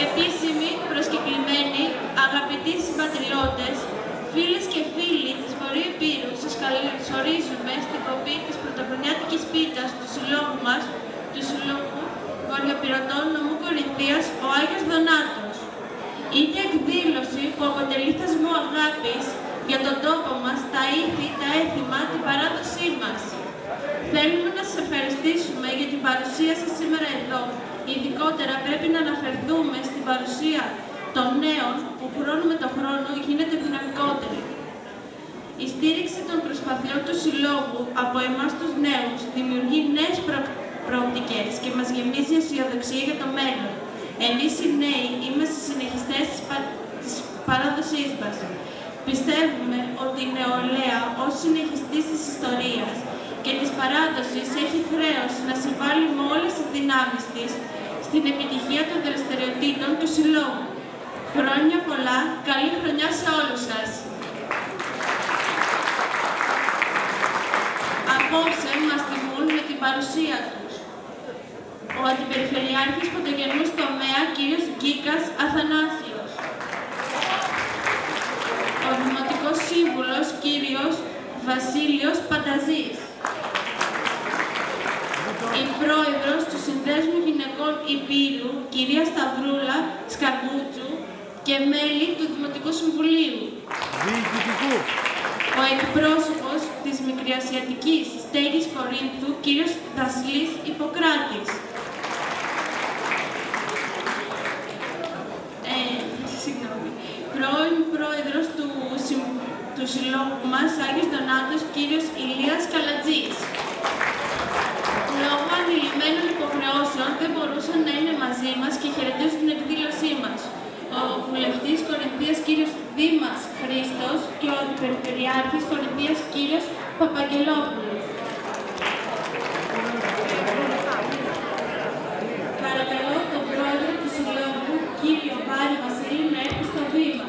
Επίσημοι, προσκεκλημένοι, αγαπητοί συμπατριώτες, φίλες και φίλοι της Βορείου Ηπείρου, σας καλωσορίζουμε στην κοπή της πρωτοχρονιάτικης πίτσας του συλλόγου μας, του Συλλόγου Βορειοπειρωτών Νομού Κορινθίας, ο Άγιος Δονάτος. Είναι εκδήλωση που αποτελεί θεσμό αγάπης για τον τόπο μας, τα ήθη, τα έθιμα, την παράδοσή μας. Θέλουμε να σας ευχαριστήσουμε για την παρουσία σας σήμερα εδώ. Ειδικότερα πρέπει να αναφερθούμε στην παρουσία των νέων που χρόνο με το χρόνο γίνεται δυναμικότερη. Η στήριξη των προσπαθειών του Συλλόγου από εμάς τους νέους δημιουργεί νέες προοπτικές και μας γεμίζει αισιοδοξία για το μέλλον. Εμείς οι νέοι είμαστε συνεχιστές της παράδοσής μας. Πιστεύουμε ότι η νεολαία ως συνεχιστής της ιστορίας και της παράδοσης έχει χρέος να συμβάλλει με όλες τις δυνάμεις της στην επιτυχία των δραστηριοτήτων του Συλλόγου. Χρόνια πολλά, καλή χρονιά σε όλους σας. Απόψε μας τιμούν με την παρουσία τους ο Αντιπεριφερειάρχης Πρωτογενούς Τομέα κ. Γκίκας Αθανάσιος, ο Δημοτικός Σύμβουλος κ. Βασίλειος Πανταζής, η Πρόεδρος του Συνδέσμου Γυναικών Ηπείρου κ. Σταυρούλα Σκαρμούτσου και μέλη του Δημοτικού Συμβουλίου, ο εκπρόσωπος της Μικροασιατικής Στέγης Κορίνθου κ. Δασλής Ιπποκράτης, πρώην Πρόεδρος του Συλλόγου μας, Άγιος Δονάτος, κύριος Ηλίας Καλατζής. Λόγω ανηλυμένων υποχρεώσεων δεν μπορούσαν να είναι μαζί μας και χαιρετίζουν την εκδήλωσή μας ο βουλευτής Κορινθίας κύριος Δήμας Χρήστος και ο Αντιπεριφερειάρχης Κορινθίας κύριος Παπαγγελόπουλος. Παρακαλώ τον Πρόεδρο του Συλλόγου, κύριο Βάρη Βασίλη, να έρθει στο βήμα.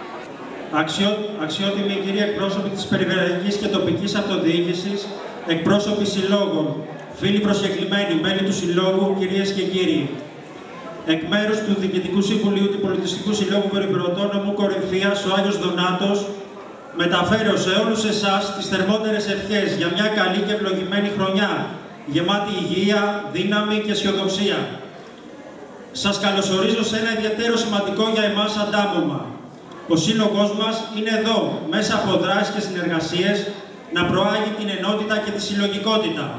Αξιότιμοι κύριοι εκπρόσωποι της Περιφερειακής και Τοπικής Αυτοδιοίκησης, εκπρόσωποι συλλόγων, φίλοι προσκεκλημένοι, μέλη του Συλλόγου, κυρίες και κύριοι. Εκ μέρους του Διοικητικού Συμβουλίου του Πολιτιστικού Συλλόγου Βορειοπειρωτών Νομού Κορινθίας, ο Άγιος Δονάτος μεταφέρω σε όλους εσάς τις θερμότερες ευχές για μια καλή και ευλογημένη χρονιά, γεμάτη υγεία, δύναμη και αισιοδοξία. Σας καλωσορίζω σε ένα ιδιαίτερο σημαντικό για εμάς αντάμωμα. Ο Σύλλογος μας είναι εδώ, μέσα από δράσεις και συνεργασίες, να προάγει την ενότητα και τη συλλογικότητα.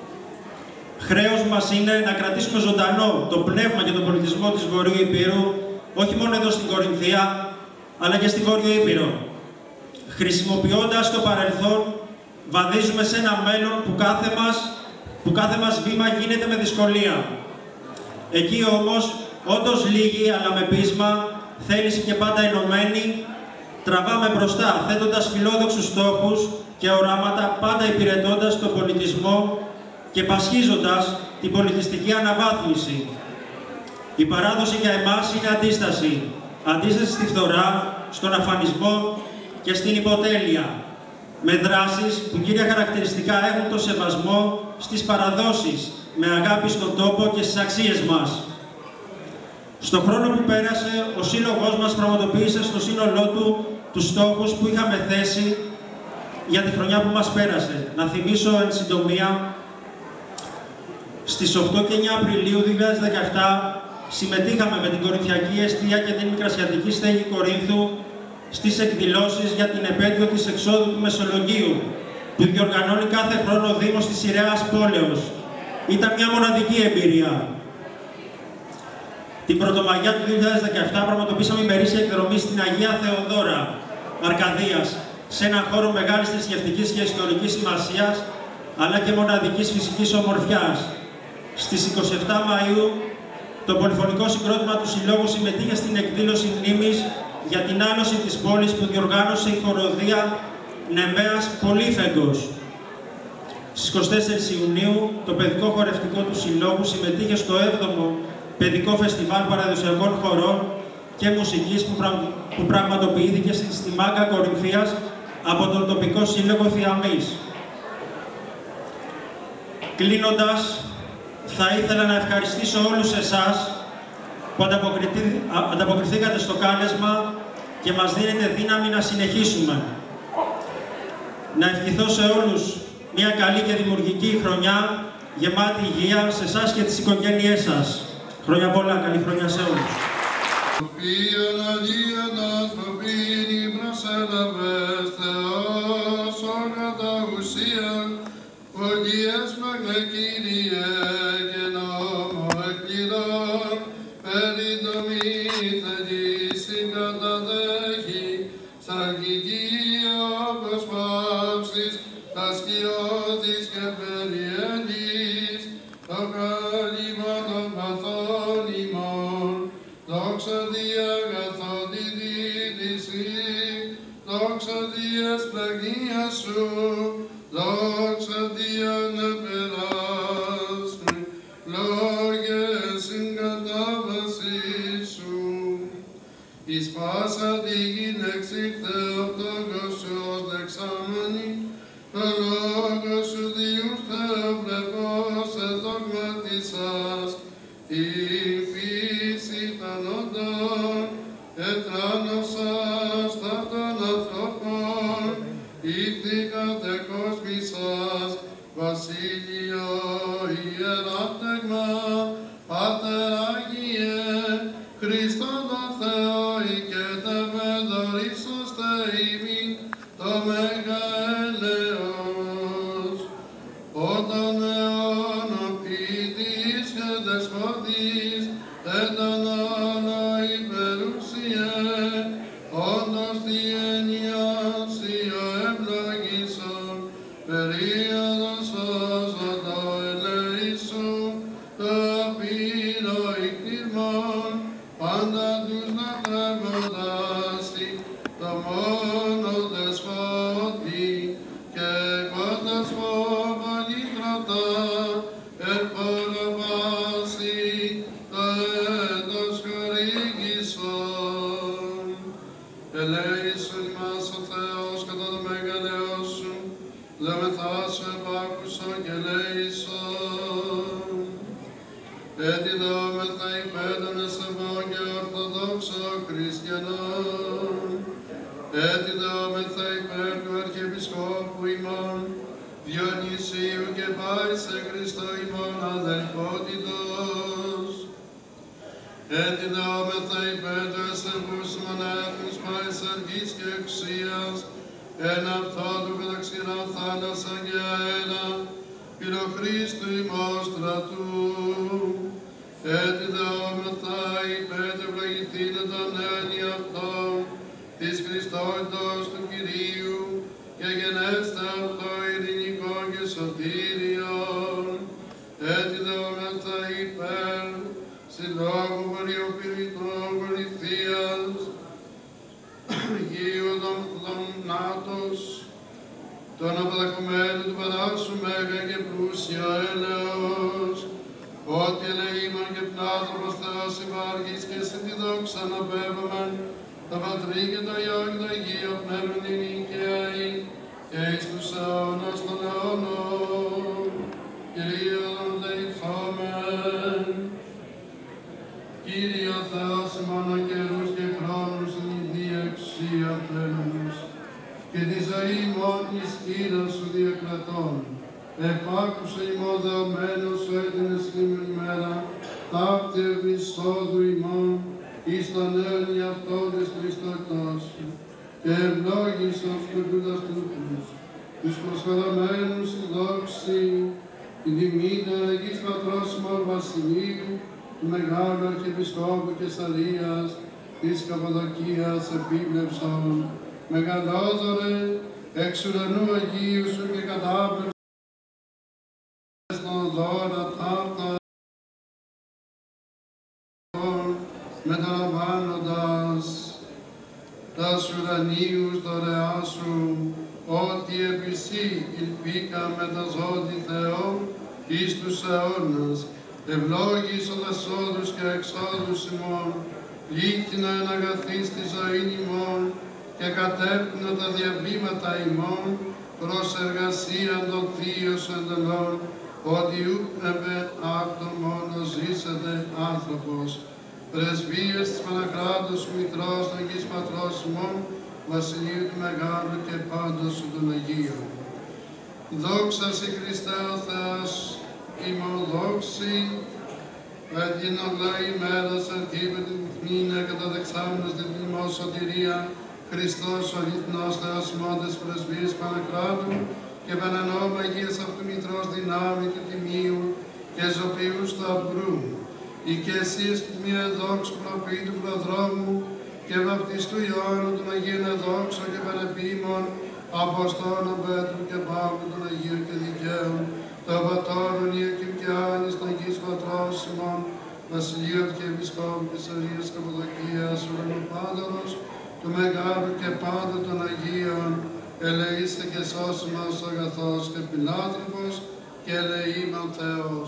Χρέος μας είναι να κρατήσουμε ζωντανό το πνεύμα και τον πολιτισμό της Βορείου Ηπείρου, όχι μόνο εδώ στην Κορινθία, αλλά και στη Βόρειο Ήπειρο. Χρησιμοποιώντας το παρελθόν, βαδίζουμε σε ένα μέλλον που κάθε μας βήμα γίνεται με δυσκολία. Εκεί όμως, όντως λίγοι, αλλά με πείσμα, θέληση και πάντα ενωμένοι, τραβάμε μπροστά, θέτοντας φιλόδοξους στόχους και οράματα, πάντα υπηρετώντας τον πολιτισμό και πασχίζοντας την πολιτιστική αναβάθμιση. Η παράδοση για εμάς είναι αντίσταση. Αντίσταση στη φθορά, στον αφανισμό και στην υποτέλεια. Με δράσεις που κύρια χαρακτηριστικά έχουν το σεβασμό στις παραδόσεις, με αγάπη στον τόπο και στις αξίες μας. Στον χρόνο που πέρασε, ο Σύλλογος μας πραγματοποίησε στο σύνολό του τους στόχους που είχαμε θέσει για τη χρονιά που μας πέρασε. Να θυμίσω εν συντομία, στις 8 και 9 Απριλίου 2017 συμμετείχαμε με την Κορινθιακή Εστία και την Μικρασιατική Στέγη Κορίνθου στις εκδηλώσεις για την επέτειο της εξόδου του Μεσολογγίου, που διοργανώνει κάθε χρόνο ο Δήμος της Ιεράς Πόλεως. Ήταν μια μοναδική εμπειρία. Την Πρωτομαγιά του 2017 πραγματοποιήσαμε ημερήσια εκδρομή στην Αγία Θεοδώρα Αρκαδίας, σε έναν χώρο μεγάλης θρησκευτικής και ιστορικής σημασίας, αλλά και μοναδικής φυσικής ομορφιάς. Στις 27 Μαΐου, το πολυφωνικό συγκρότημα του Συλλόγου συμμετείχε στην εκδήλωση μνήμης για την άλωση της πόλης που διοργάνωσε η χοροδία Νεμέας Πολύφεγκος. Στις 24 Ιουνίου, το παιδικό χορευτικό του Συλλόγου συμμετείχε στο 7ο παιδικό φεστιβάλ παραδοσιακών χορών και μουσικής που πραγματοποιήθηκε στη Μάγκα Κορινθίας από τον τοπικό Σύλλογο Θιαμής. Κλείνοντας, θα ήθελα να ευχαριστήσω όλους εσάς που ανταποκριθήκατε στο κάλεσμα και μας δίνετε δύναμη να συνεχίσουμε. Να ευχηθώ σε όλους μια καλή και δημιουργική χρονιά, γεμάτη υγεία σε εσάς και τις οικογένειές σας. Χρόνια πολλά, καλή χρονιά σε όλους. Τον αποδεχομένου του παράσου μέγα και πλούσια έλεος, ότι ελεήμων και πνάτροπος Θεός υπάρχεις και σε τη δόξα να πέβαμεν, το Πατρί και το Υιό και το Αγίο Πνεύμα την οικαίη, και εις τους αιώνας των αιώνων, Κυρίον δεηθόμεν. Κύριε Θεός ημών ο καιρούς και χρόνους την διεξία τέλους, και τη ζωή ημών εις χείρας σου διακρατών. Επάκουσε ημών δεωμένος σου έτεινες λίμνη μέρα, ταύτη ευλιστόδου ημών, εις τον νέον εαυτόν της Χριστός σου, και ευλόγησος περκούντας τούτους, τους προσφεραμένους εις δόξη, την τιμή του Αγής Πατρός ημών Βασιλείου, του Μεγάλου Αρχιεπισκόπου Κεσαρίας, της Καπαδοκίας επίβλεψον, μεγαλόδωρε, εξ ουρανού Αγίου σου και κατάπερσον δώρα ταύτα μεταλαμβάνοντας τας ουρανίους δωρεά σου, ότι επί σύ υλπήκαμε τα ζώδη Θεό εις τους αιώνας, ευλόγησον τας όδους και εξόδους ημών, λύκτηνα εν αγαθής τη ζωήν ημών, και κατέπνο τα διαβήματα ημών προς εργασίαν των θείων σου εντελών, ότι ούκ επε αυτό μόνο ζήσεται άνθρωπος, πρεσβείες της Πανακράτους Μητρός των Αγίης Πατρός ημών, Βασιλείου του Μεγάλου και πάντως σου των Αγίων. Δόξα σε Χριστέ ο Θεός, ημών δόξη, την ολά ημέρας αρχίβε την μήνα καταδεξάμενος την τιμός σωτηρία, Χριστός ο αληθινός Θεός ημώντες πρεσβείες Πανακράτου και Πανανόμου Αγίας αυτού Μητρός δυνάμει του Τιμίου και ζωπιού σταυρού. Η και εσείς μία δόξου προπή του προδρόμου και βαπτιστού Ιωάννου των Αγίων εδόξων και πανεπίμων, Αποστόλων Πέτρου και Παύλου των Αγίων και Δικαίων, των Πατώρων Ιακήμ και Άνης των Αγίης Πατρός ημών, Βασιλείων και Επισκόπου της Αρίας Καποδοκίας, Ουρανοπάντορος, του Μεγάλου και πάντου των Αγίων, ελεήστε και σώσει μας ο αγαθός και φιλάνθρωπος και ελεήμαν Θεός.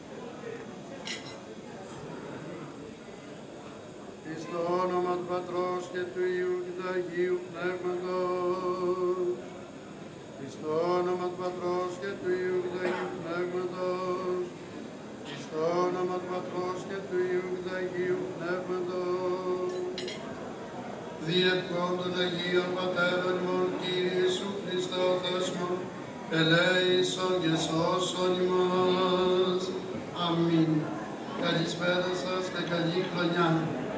Στο όνομα του Πατρός και του Υιού και του Αγίου Πνεύματος. Στο όνομα του Πατρός και του Υιού και του Αγίου Πνεύματος. Στο όνομα του Πατρός και του Υιού και του Αγίου Πνεύματος. Διευκόν των Αγίων Πατέρων ημών, Κύριε Ιησού Χριστέ ο Θεός ημών, ελέησον και σώσον ημάς. Αμήν. Καλησπέρα σας και καλή χρονιά.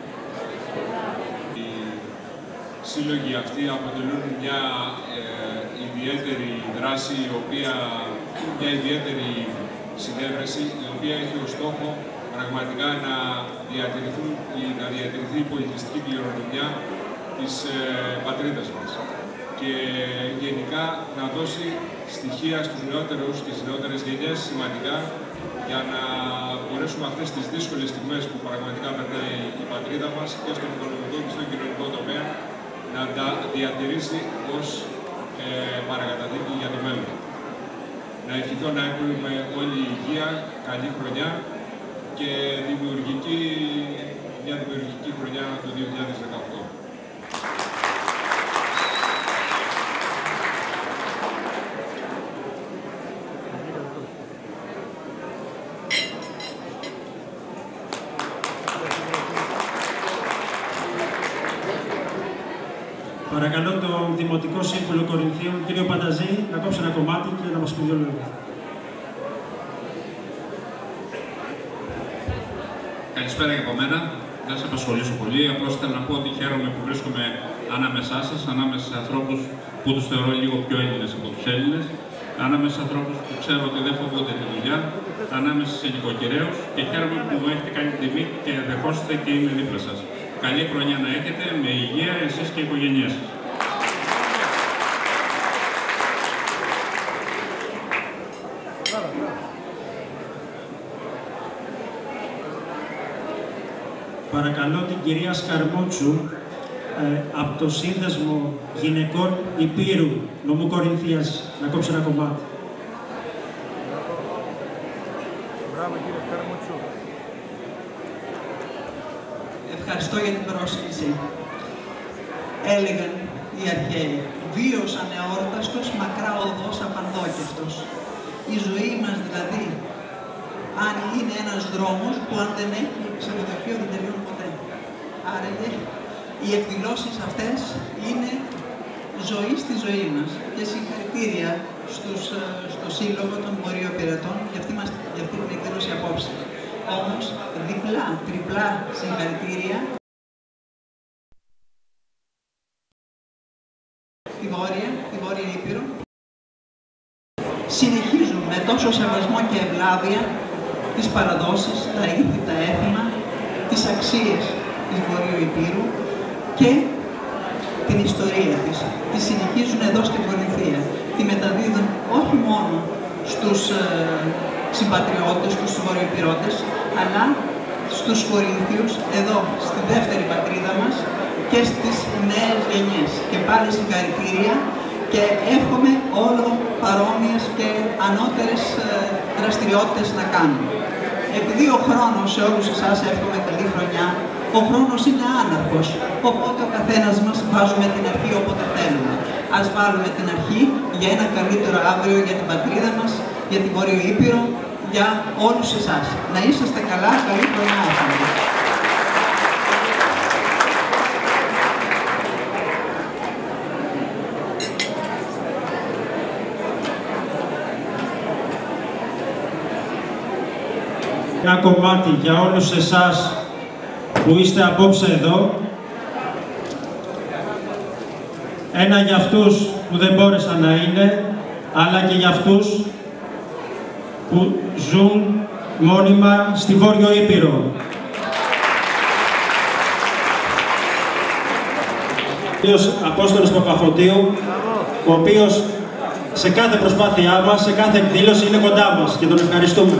Οι σύλλογοι αυτοί αποτελούν μια ιδιαίτερη δράση, μια ιδιαίτερη συνέβρεση, η οποία έχει ως στόχο πραγματικά να διατηρηθεί η πολιτιστική κληρονομιά της πατρίδας μας και γενικά να δώσει στοιχεία στους νεότερους και στις νεότερες γενιές σημαντικά για να μπορέσουμε αυτές τις δύσκολες στιγμές που πραγματικά περνάει η πατρίδα μας και στον οικονομικό και στον κοινωνικό τομέα να τα διατηρήσει ως παρακαταθήκη για το μέλλον. Να ευχηθώ να έχουμε όλη υγεία, καλή χρονιά και μια δημιουργική χρονιά το 2018. Παρακαλώ τον Δημοτικό Σύμβουλο Κορινθίων, κύριο Πανταζή, να κόψει ένα κομμάτι και να μας πει δύο λόγια. Καλησπέρα και από μένα. Δεν σας απασχολήσω πολύ. Απλώς θέλω να πω ότι χαίρομαι που βρίσκομαι ανάμεσά σας, ανάμεσα σε ανθρώπους που τους θεωρώ λίγο πιο Έλληνες από τους Έλληνες, ανάμεσα σε ανθρώπους που ξέρω ότι δεν φοβούνται τη δουλειά, ανάμεσα σε νοικοκυρέους και χαίρομαι που μου έχετε κάνει την τιμή και δεχόσαστε και είμαι δίπλα σας. Καλή χρονιά να έχετε, με υγεία εσείς και οι οικογένειές σας. Παρακαλώ την κυρία Σκαρμούτσου από το Σύνδεσμο Γυναικών Υπήρου Νομού Κορινθίας να κόψει ένα κομμάτι. Μπράβο κύριε Σκαρμούτσου. Ευχαριστώ για την πρόσκληση. Έλεγαν οι αρχαίοι, βίωσαν εόρταστος μακρά οδός απανδόκευτος. Η ζωή μας δηλαδή, αν είναι ένας δρόμος που αν δεν έχει ξενοδοχείο δεν τελειώνει ποτέ. Άρα οι εκδηλώσεις αυτές είναι ζωή στη ζωή μας. Και συγχαρητήρια στο Σύλλογο των Βορειοϊπειρατών για αυτή την εκδήλωση απόψε. Όμως, διπλά, τριπλά συγχαρητήρια τη Βόρεια Ήπειρο. Συνεχίζουν με τόσο σεβασμό και ευλάβεια τις παραδόσεις, τα ήθη, τα έθιμα, τις αξίες της Βορείου Ήπειρου και την ιστορία της. Τη συνεχίζουν εδώ στην Κορινθία. Τη μεταδίδουν όχι μόνο στους συμπατριώτες, στους βορειοϊπειρώτες, αλλά στους Κορινθίους εδώ, στη δεύτερη πατρίδα μας και στις νέες γενιές. Και πάλι συγχαρητήρια και εύχομαι όλο παρόμοιες και ανώτερες δραστηριότητες να κάνουμε. Επειδή ο χρόνος σε όλους εσάς εύχομαι καλή χρονιά, ο χρόνος είναι άναρχος, οπότε ο καθένας μας βάζουμε την αρχή όποτε θέλουμε. Ας βάλουμε την αρχή για ένα καλύτερο αύριο για την πατρίδα μας, για την Βόρειο Ήπειρο, για όλους εσάς. Να είσαστε καλά, καλή χρονιά. ένα κομμάτι για όλους εσάς που είστε απόψε εδώ. Ένα για αυτούς που δεν μπόρεσαν να είναι, αλλά και για αυτούς που ζουν μόνιμα στη Βόρειο Ήπειρο. Ο Απόστολος Παπαφωτίου, ο οποίος σε κάθε προσπάθειά μας, σε κάθε εκδήλωση είναι κοντά μας και τον ευχαριστούμε.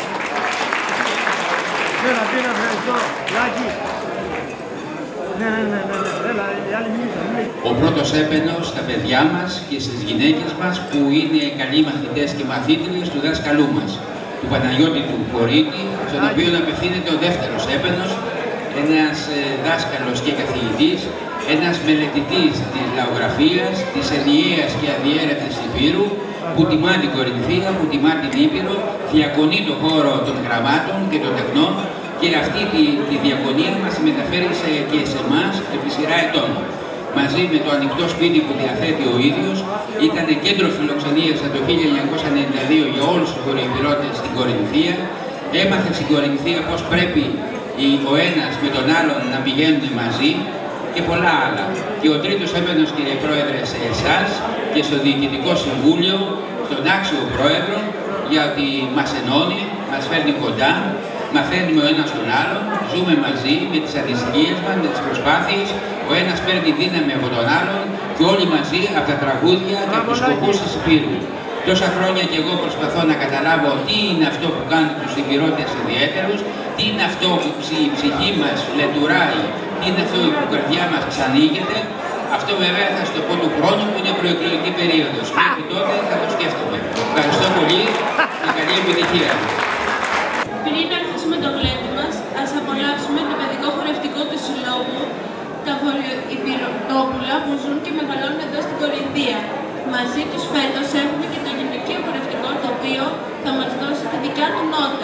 Ο πρώτος έπαινος στα παιδιά μας και στις γυναίκες μας που είναι καλοί μαθητές και μαθήτριες του δάσκαλού μας, του Παναγιώτη του Κορίτη, στον οποίο απευθύνεται ο δεύτερος έπαινος, ένας δάσκαλος και καθηγητής, ένας μελετητής της λαογραφίας, της ενιαίας και αδιέρετης Υπήρου, που τιμά την Κορινθία, που τιμά την Ήπειρο, διακονεί το χώρο των γραμμάτων και των τεχνών και αυτή τη διακονία μας μεταφέρει και σε εμάς επί σειρά ετών. Μαζί με το ανοιχτό σπίτι που διαθέτει ο ίδιος, ήταν κέντρο φιλοξενίας από το 1992 για όλους τους χωροϊπηρώτες στην Κορινθία. Έμαθε στην Κορινθία πώς πρέπει ο ένας με τον άλλον να πηγαίνουν μαζί και πολλά άλλα. Και ο τρίτος έπαινος, κύριε Πρόεδρε, σε εσάς και στο Διοικητικό Συμβούλιο, στον άξιο Πρόεδρο, γιατί μας ενώνει, μας φέρνει κοντά, μαθαίνουμε ο ένας τον άλλον, ζούμε μαζί με τις ανησυχίες μας, με τις προσπάθειες, ο ένας παίρνει δύναμη από τον άλλον και όλοι μαζί από τα τραγούδια και από τους σκοπούς της Υπήρου. Τόσα χρόνια και εγώ προσπαθώ να καταλάβω τι είναι αυτό που κάνει τους Υπηρώτες ιδιαίτερους, τι είναι αυτό που η ψυχή μας λετουράει, τι είναι αυτό που η καρδιά μας ξανοίγεται. Αυτό βέβαια θα στο πω του χρόνου που είναι προεκλογική περίοδος. Μέχρι τότε θα το σκέφτομαι. Ευχαριστώ πολύ και καλή επιτυχία. Πριν αρχίσουμε το γλέντι μας, ας απολαύσουμε το παιδικό χορευτικό του Συλλόγου, τα Βορειοϊπηροτόπουλα που ζουν και μεγαλώνουν εδώ στην Κορινθία. Μαζί τους φέτος έχουμε και το γυναικείο χορευτικό, το οποίο θα μας δώσει τη δικιά του νότα.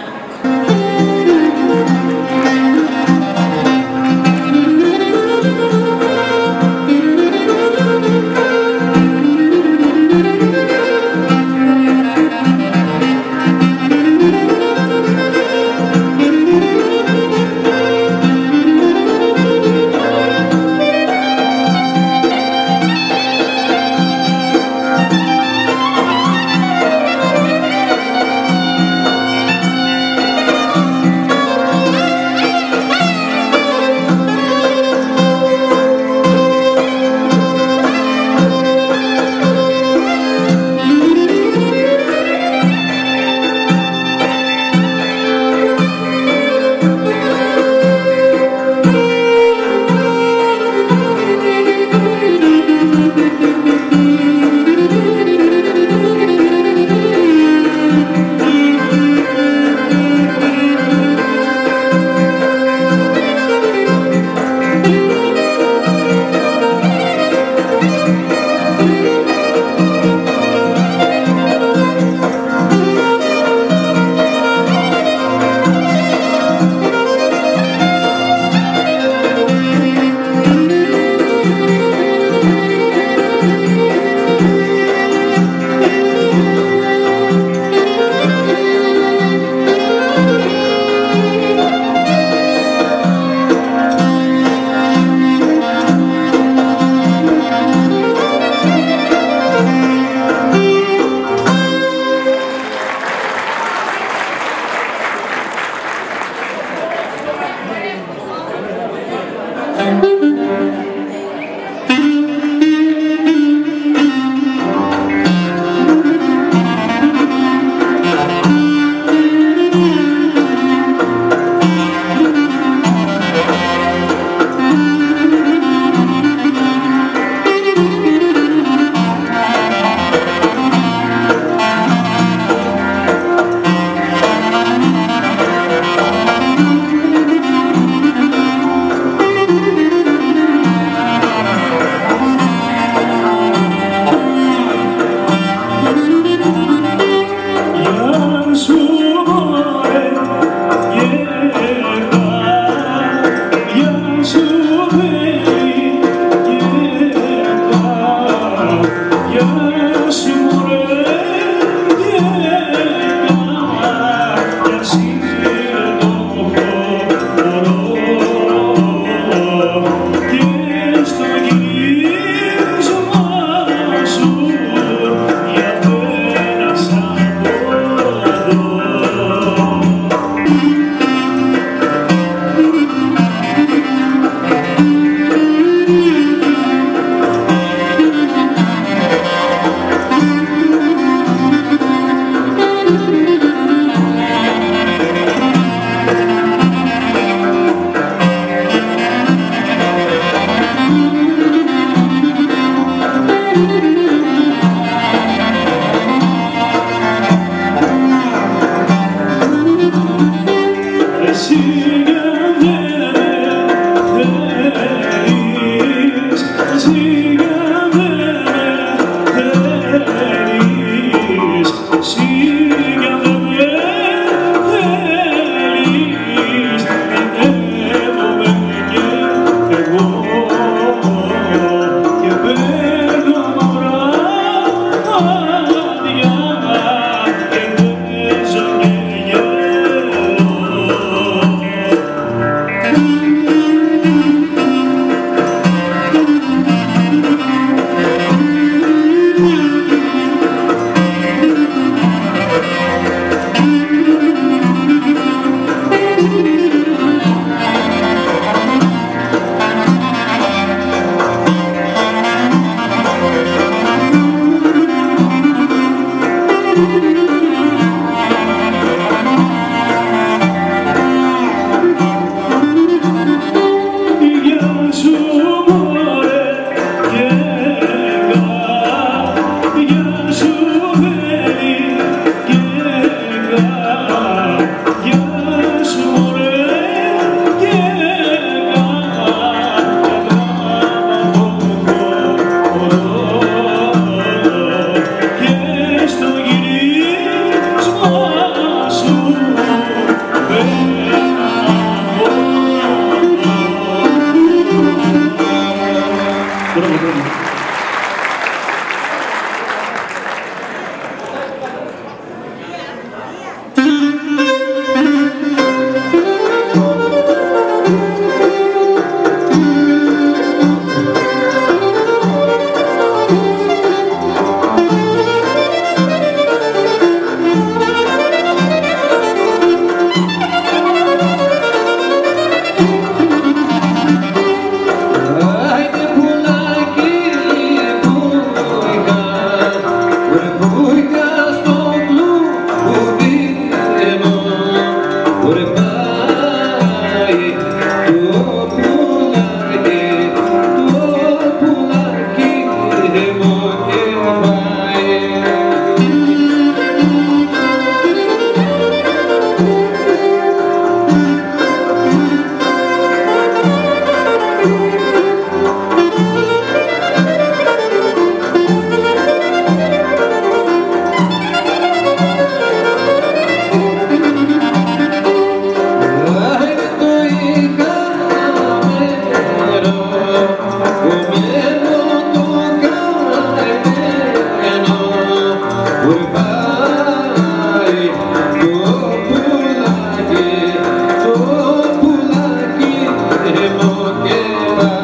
Goodbye.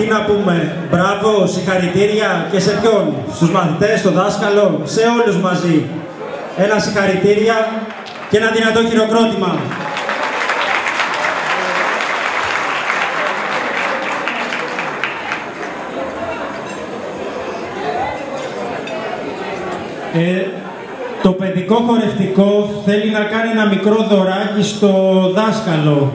Τι να πούμε, μπράβο, συγχαρητήρια και σε ποιον, στους μαθητές, στο δάσκαλο, σε όλους μαζί. Ένα συγχαρητήρια και ένα δυνατό χειροκρότημα. Το παιδικό χορευτικό θέλει να κάνει ένα μικρό δωράκι στο δάσκαλο.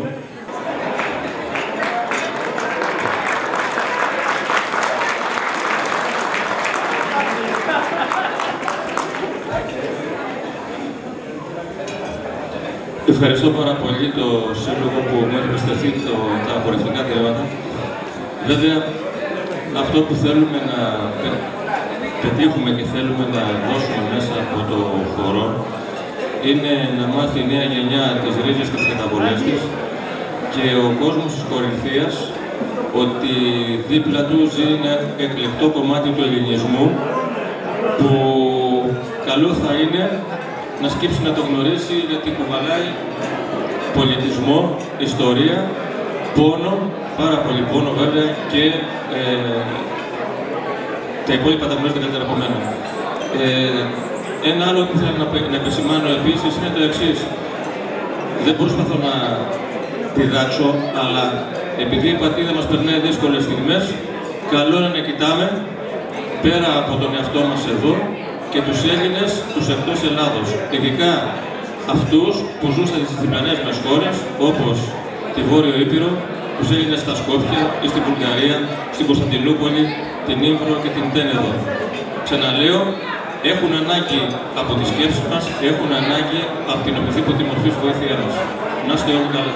Ευχαριστώ πάρα πολύ το σύλλογο που μου έχει εμπιστευτεί τα χορευτικά θέματα. Βέβαια, αυτό που θέλουμε να πετύχουμε και θέλουμε να δώσουμε μέσα από το χορό είναι να μάθει η νέα γενιά τις ρίζες και τις καταβολές της και ο κόσμος της Κορινθίας ότι δίπλα του ζει ένα εκλεκτό κομμάτι του ελληνισμού που καλό θα είναι να σκύψει να το γνωρίσει, γιατί κουβαλάει πολιτισμό, ιστορία, πόνο, πάρα πολύ πόνο βέβαια, και τα υπόλοιπα τα γνωρίζετε καλύτερα από μένα. Ένα άλλο που θέλω να επισημάνω επίσης είναι το εξής. Δεν προσπαθώ να διδάξω, αλλά επειδή η πατρίδα μας περνάει δύσκολες στιγμές, καλό είναι να κοιτάμε πέρα από τον εαυτό μας εδώ και τους Έλληνες τους εκτός Ελλάδος. Ειδικά αυτούς που ζουν στις διπλανές μας χώρες, όπως τη Βόρειο Ήπειρο, τους Έλληνες στα Σκόπια ή στην Βουλγαρία, στην Κωνσταντινούπολη, την Ήμβρο και την Τένεδο. Ξαναλέω, έχουν ανάγκη από τη σκέψη μας, έχουν ανάγκη από την οποιαδήποτε μορφή βοήθειά μας. Να είστε όλοι καλά.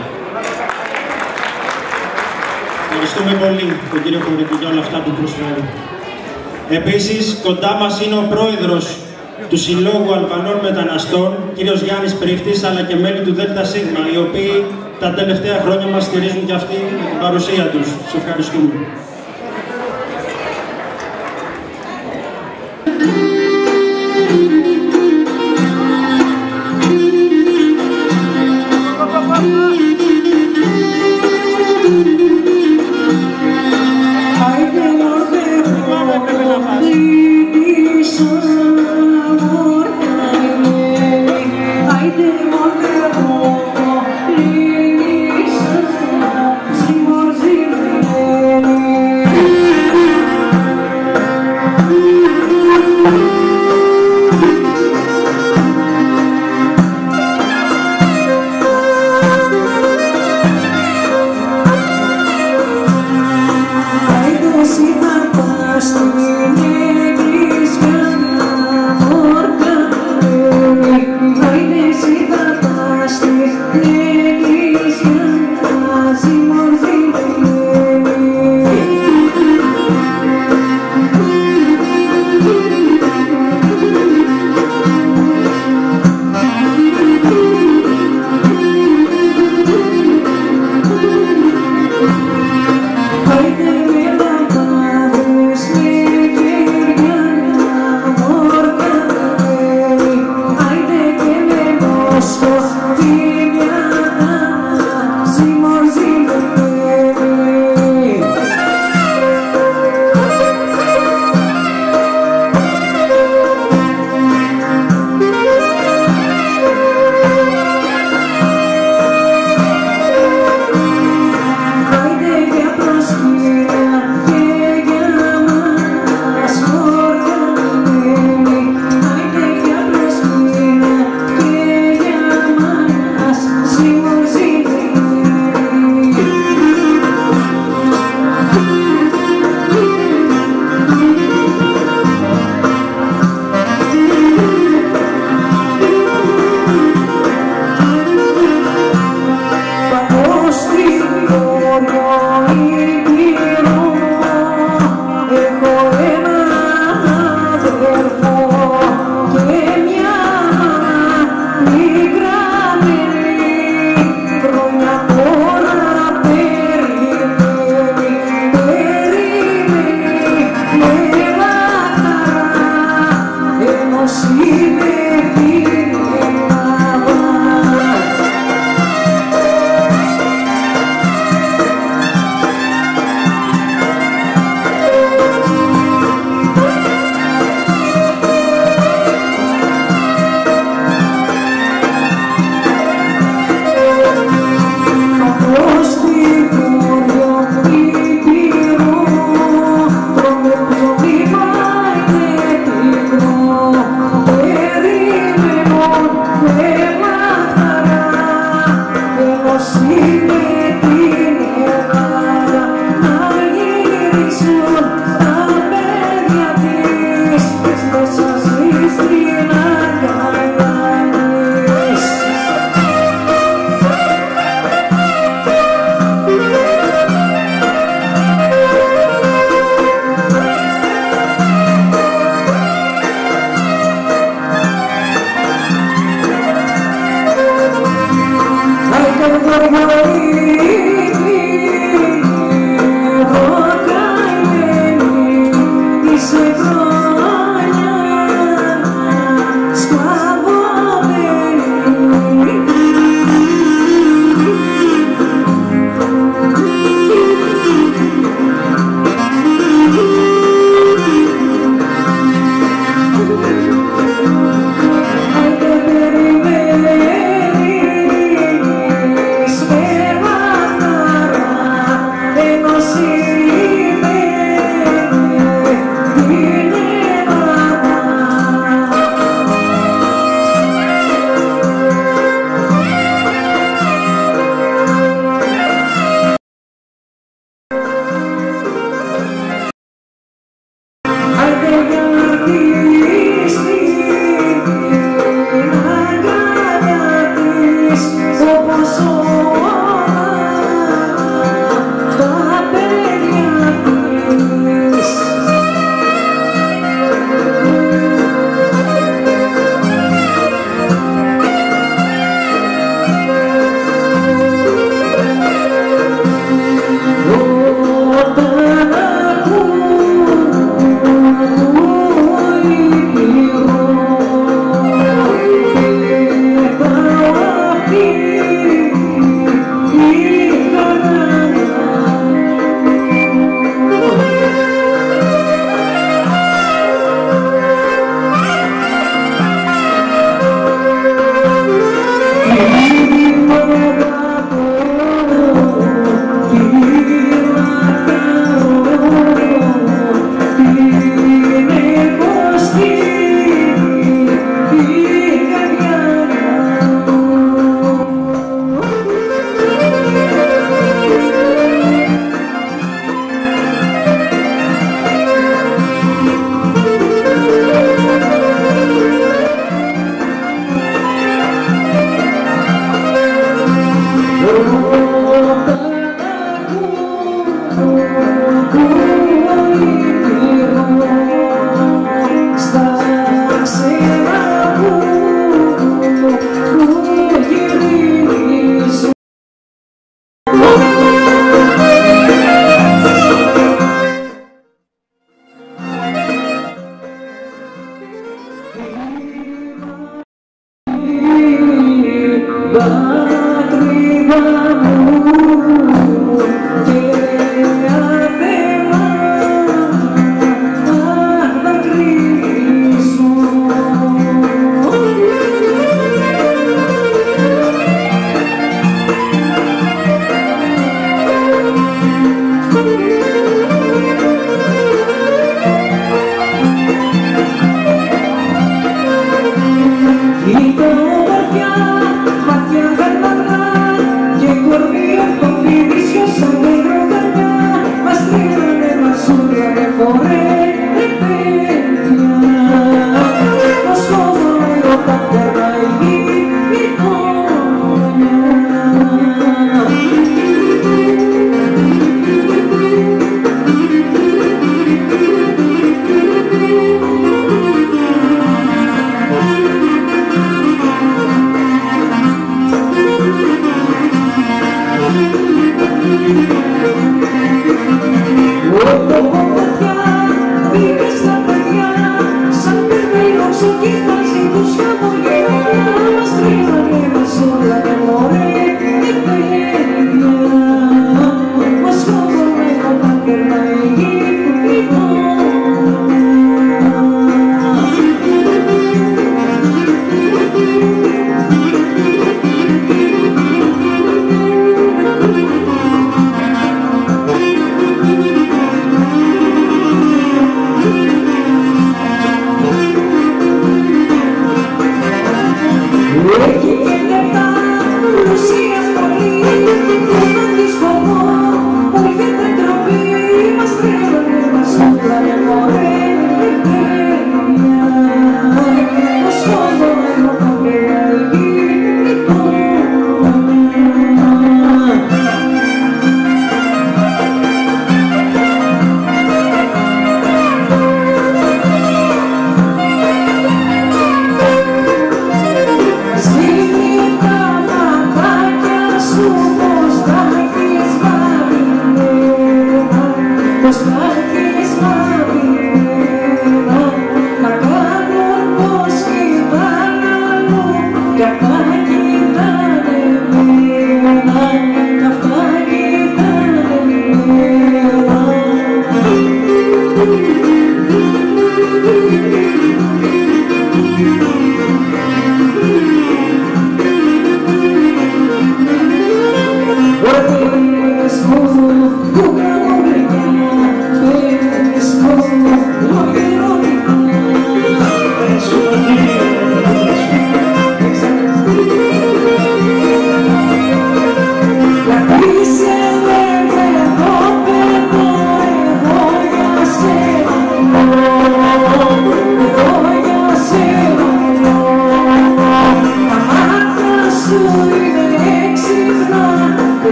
Ευχαριστούμε πολύ τον κύριο Χωρητή για όλα αυτά που προσφέρει. Επίσης, κοντά μας είναι ο πρόεδρος του Συλλόγου Αλβανών Μεταναστών, κύριος Γιάννης Πρίφτης, αλλά και μέλη του ΔΣ, οι οποίοι τα τελευταία χρόνια μας στηρίζουν και αυτοί με την παρουσία τους. Σας ευχαριστούμε. Ay,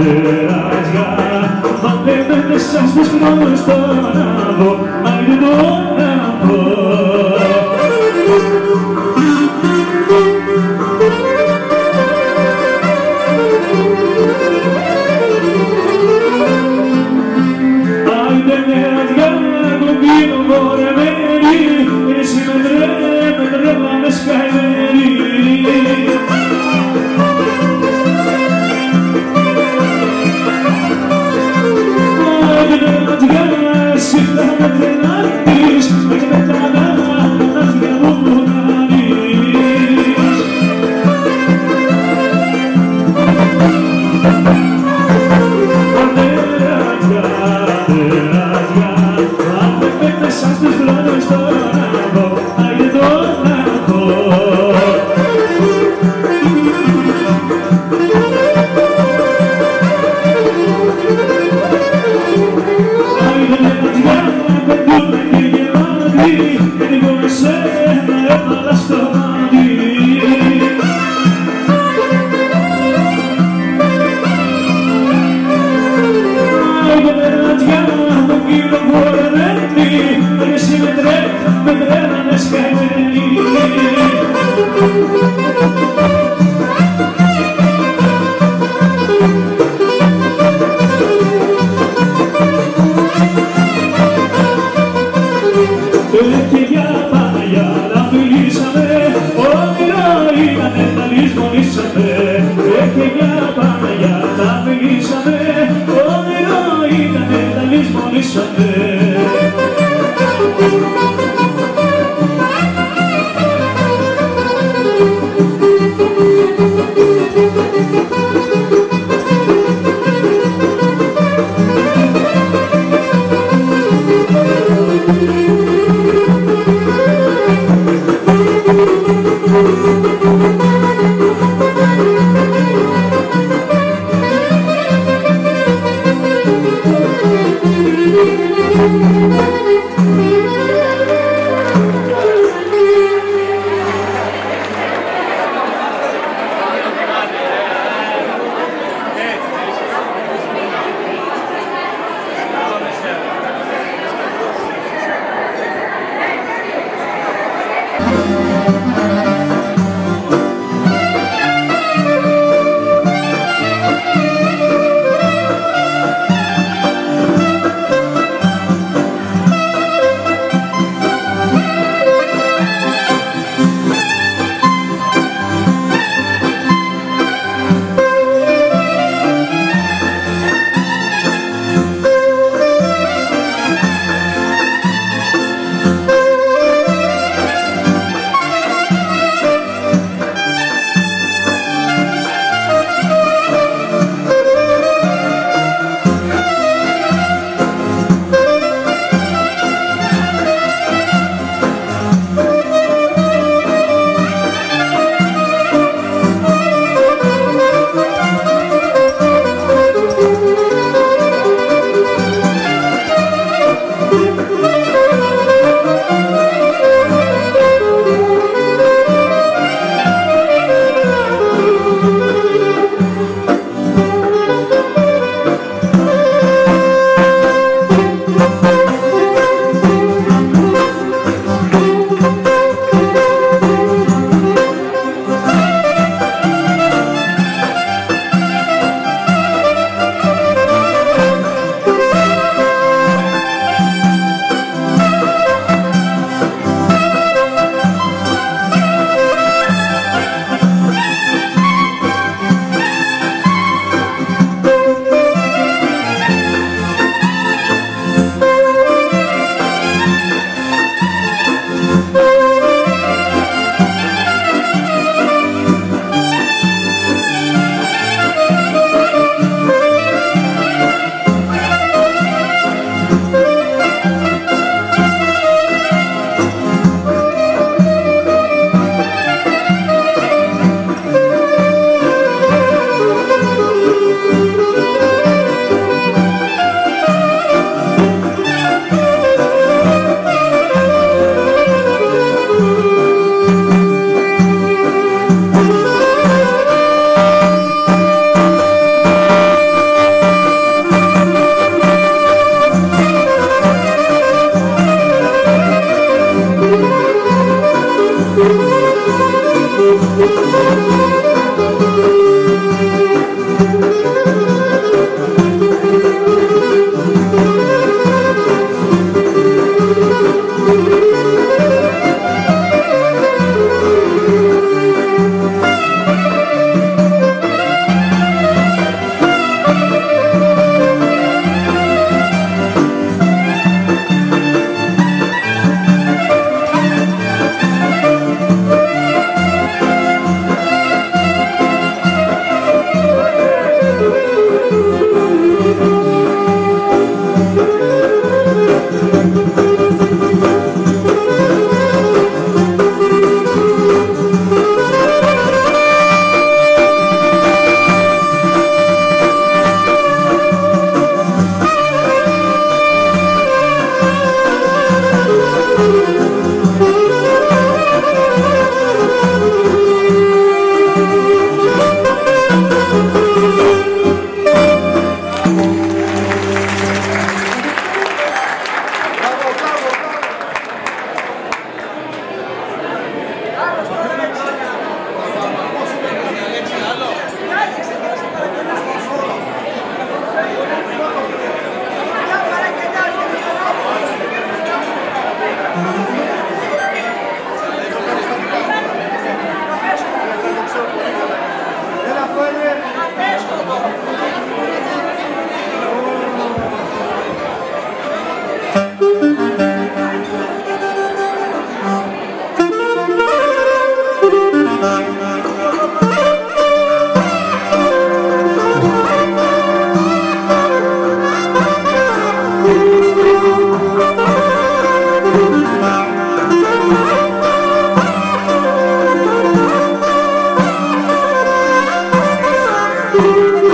τεράζια, μαντεύε μέσα στους χρόνους τον άβο, άιντε τον άβο.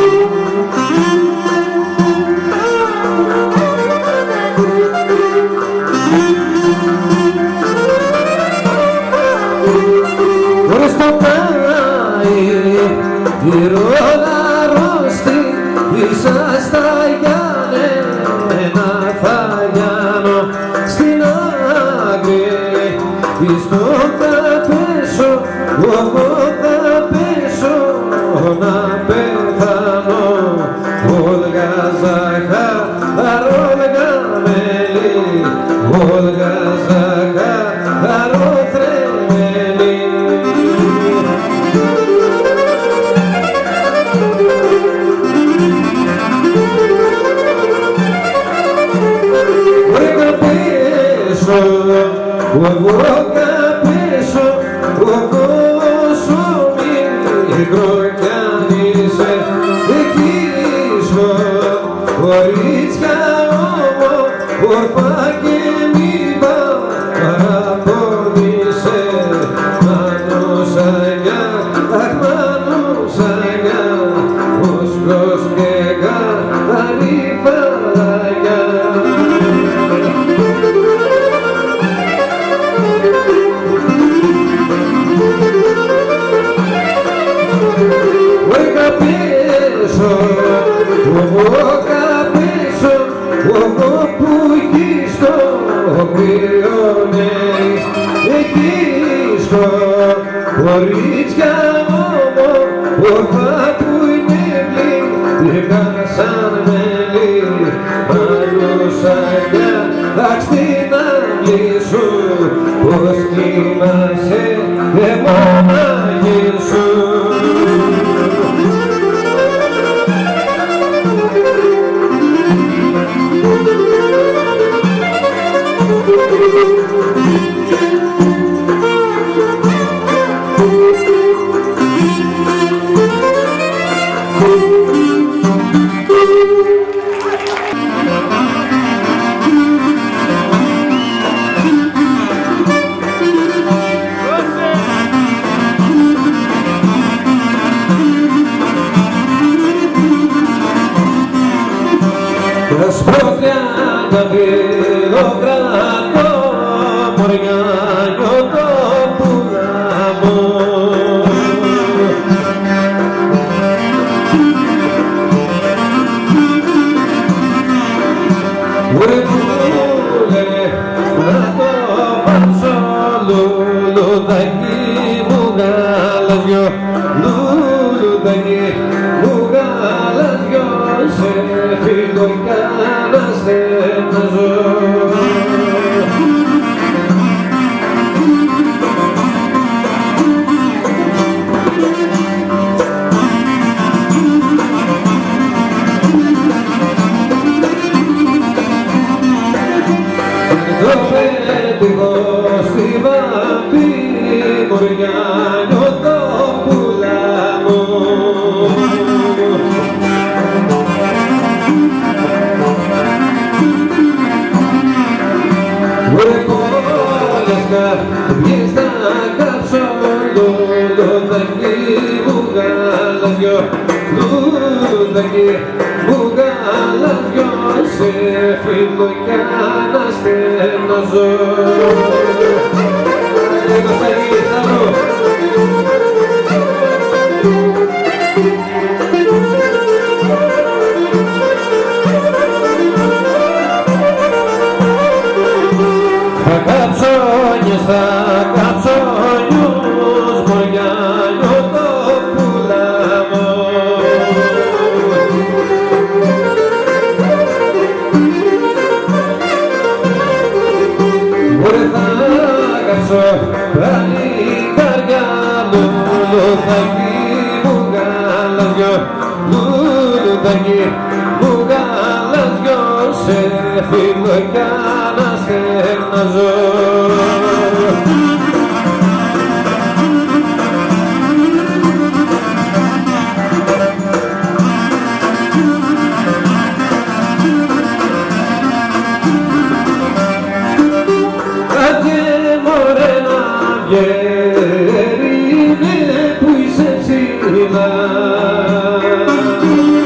Γερίνε που είσαι ψηλά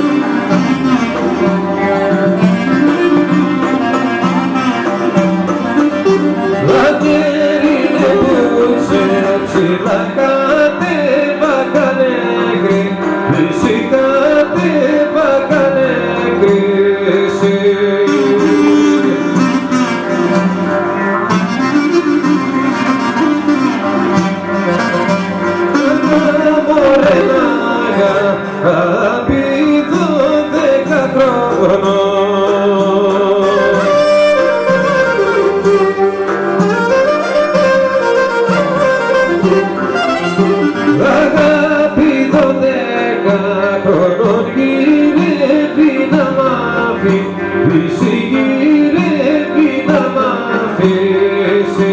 Αγάπη των 10 χρονών γυρεύει να μ' αφήσει, γυρεύει να μ' αφήσει.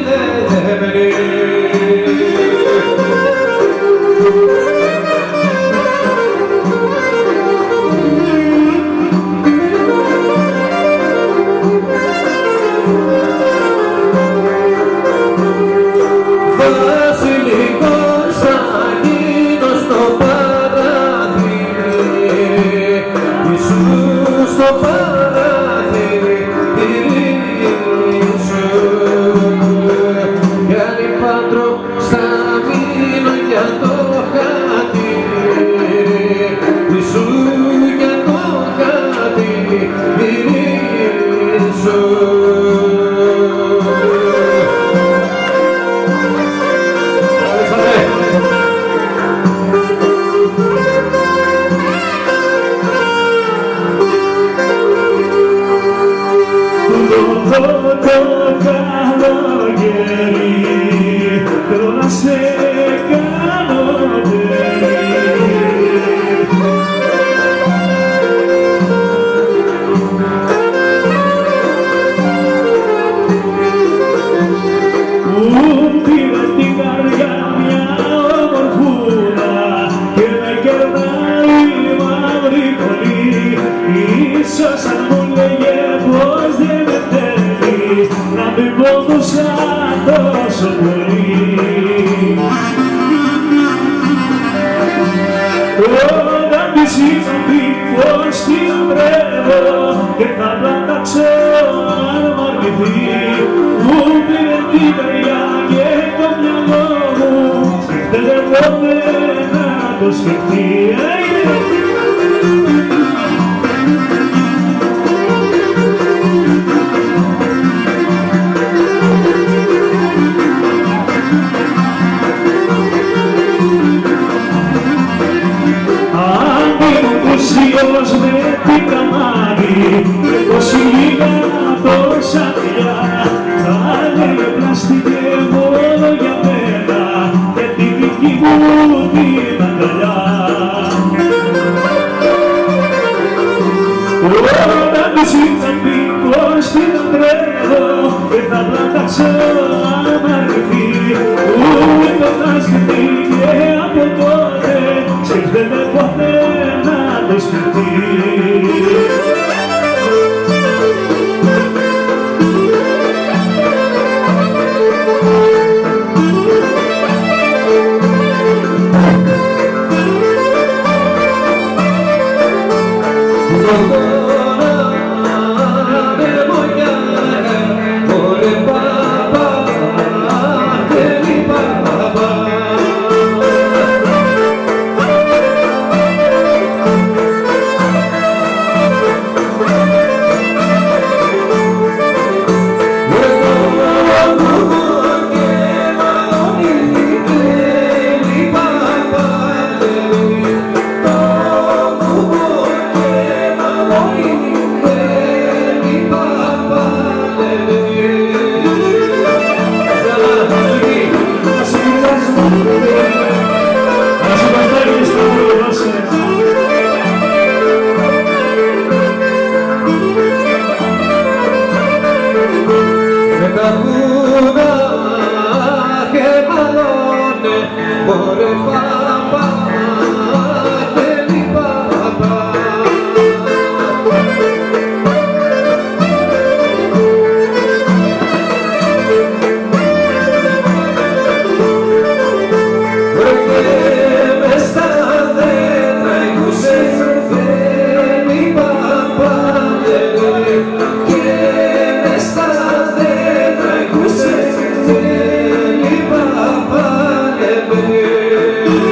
Thank you.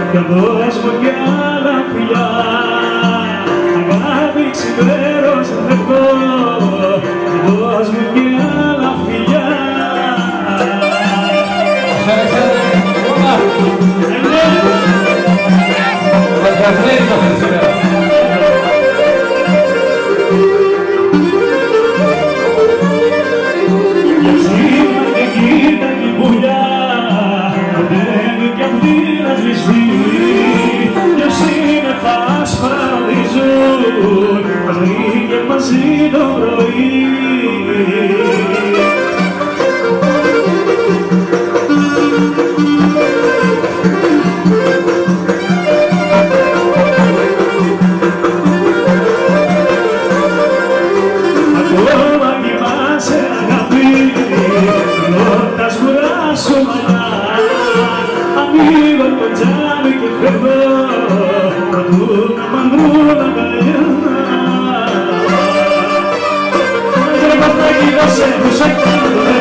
και δώσ' μου κι άλλα φιλιά. Αγάπη ξημέρωσε φεύγω, δώσ' μου κι άλλα φιλιά. Για σήμερα και κοίτα την πουλιά, ανέβει κι αυτή να σβηστεί. Για σήμερα θα σπαραδίζουν, μας βρήκε μαζί το πρωί. Amigo, escuchame que perdón, tú me mandó la mañana. Pero basta que no sé, no sé cuándo me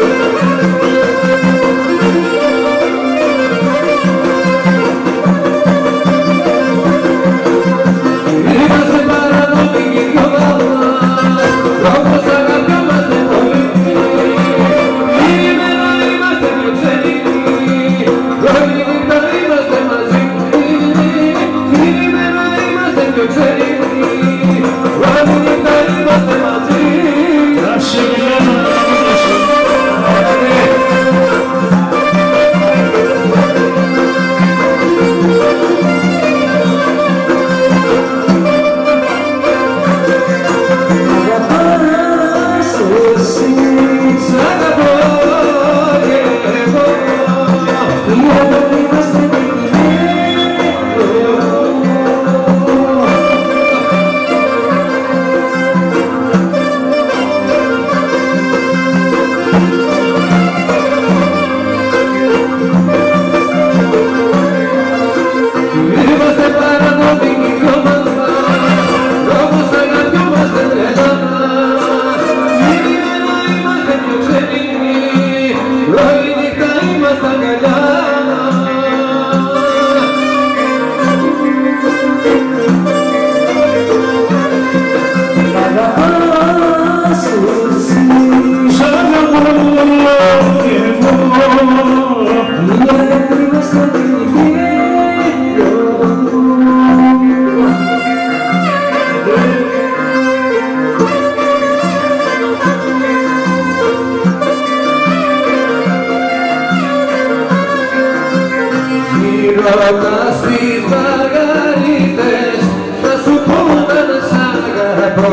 Ρωτάς τις μαργαρίτες, θα σου πω να σ' αγαπώ.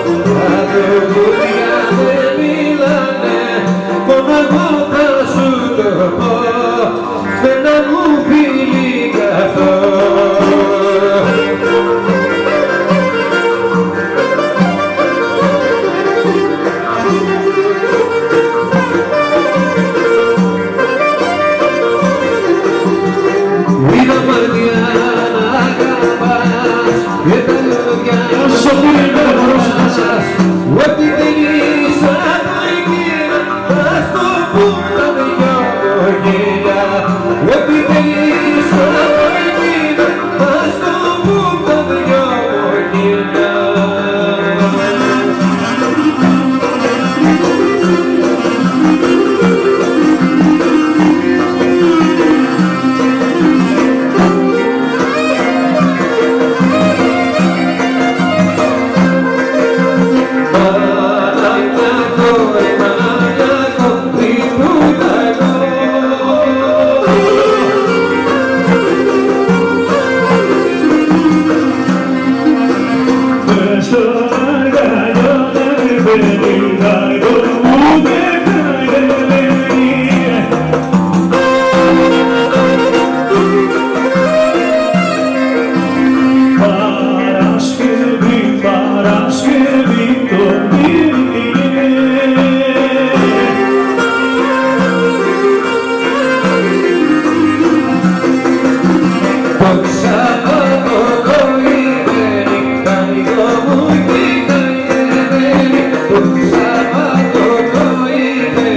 Τραγούδια δεν μιλάνε, μόνο εγώ θα σου το πω. Δεν μου φίλοι ό,τι θέλεις από εκείνα, ας το πουν τα δυο γέλια. Ό,τι θέλεις από εκείνα, ας το πουν τα δυο γέλια.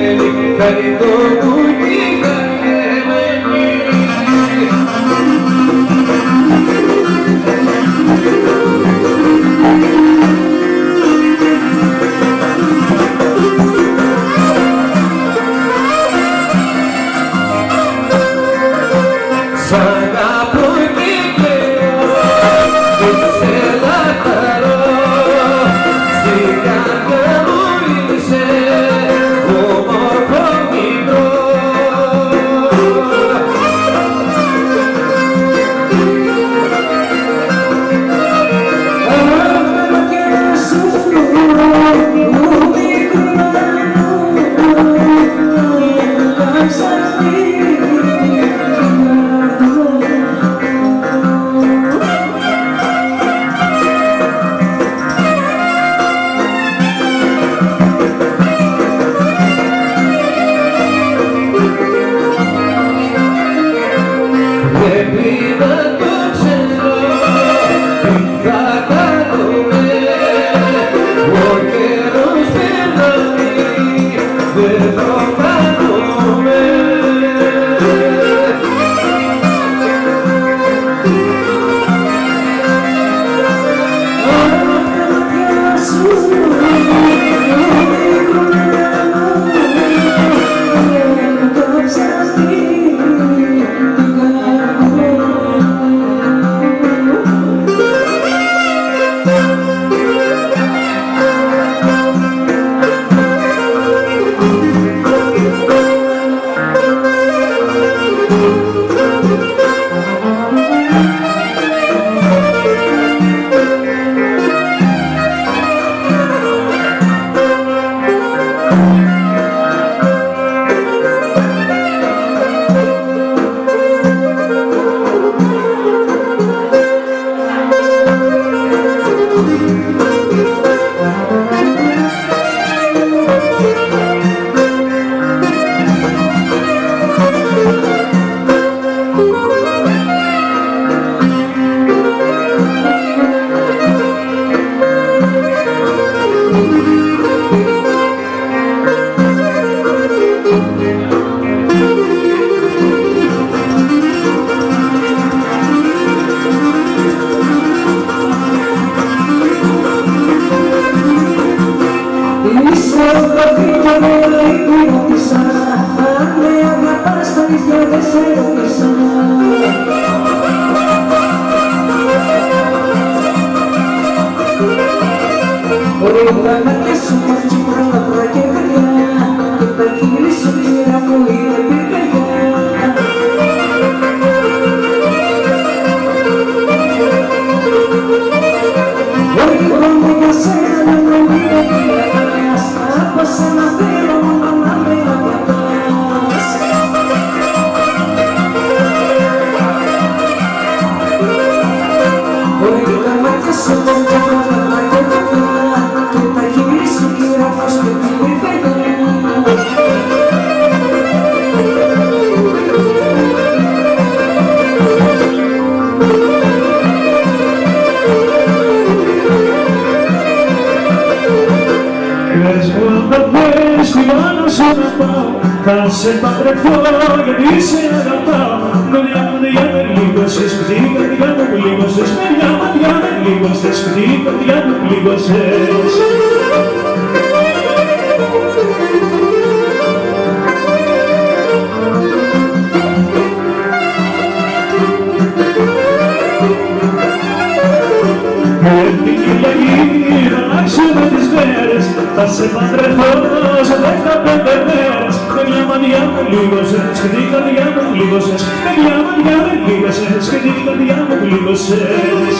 Carito, muy Θα σε παντρευτώ γιατί σε αγαπάω. Μεριά μάτια με πλήγωσες, σπιτή καρδιά μου πλήγωσες. Μεριά μάτια με πλήγωσες, σπιτή καρδιά μου πλήγωσες. Την Κυριακή θα αλλάξουμε τις μέρες. Θα σε παντρευτώ σε 15 μέρες. Μεριά μάτια με πλήγωσες, και την καρδιά μου πλήγωσες. Μεριά μάτια με πλήγωσες, και την καρδιά μου πλήγωσες.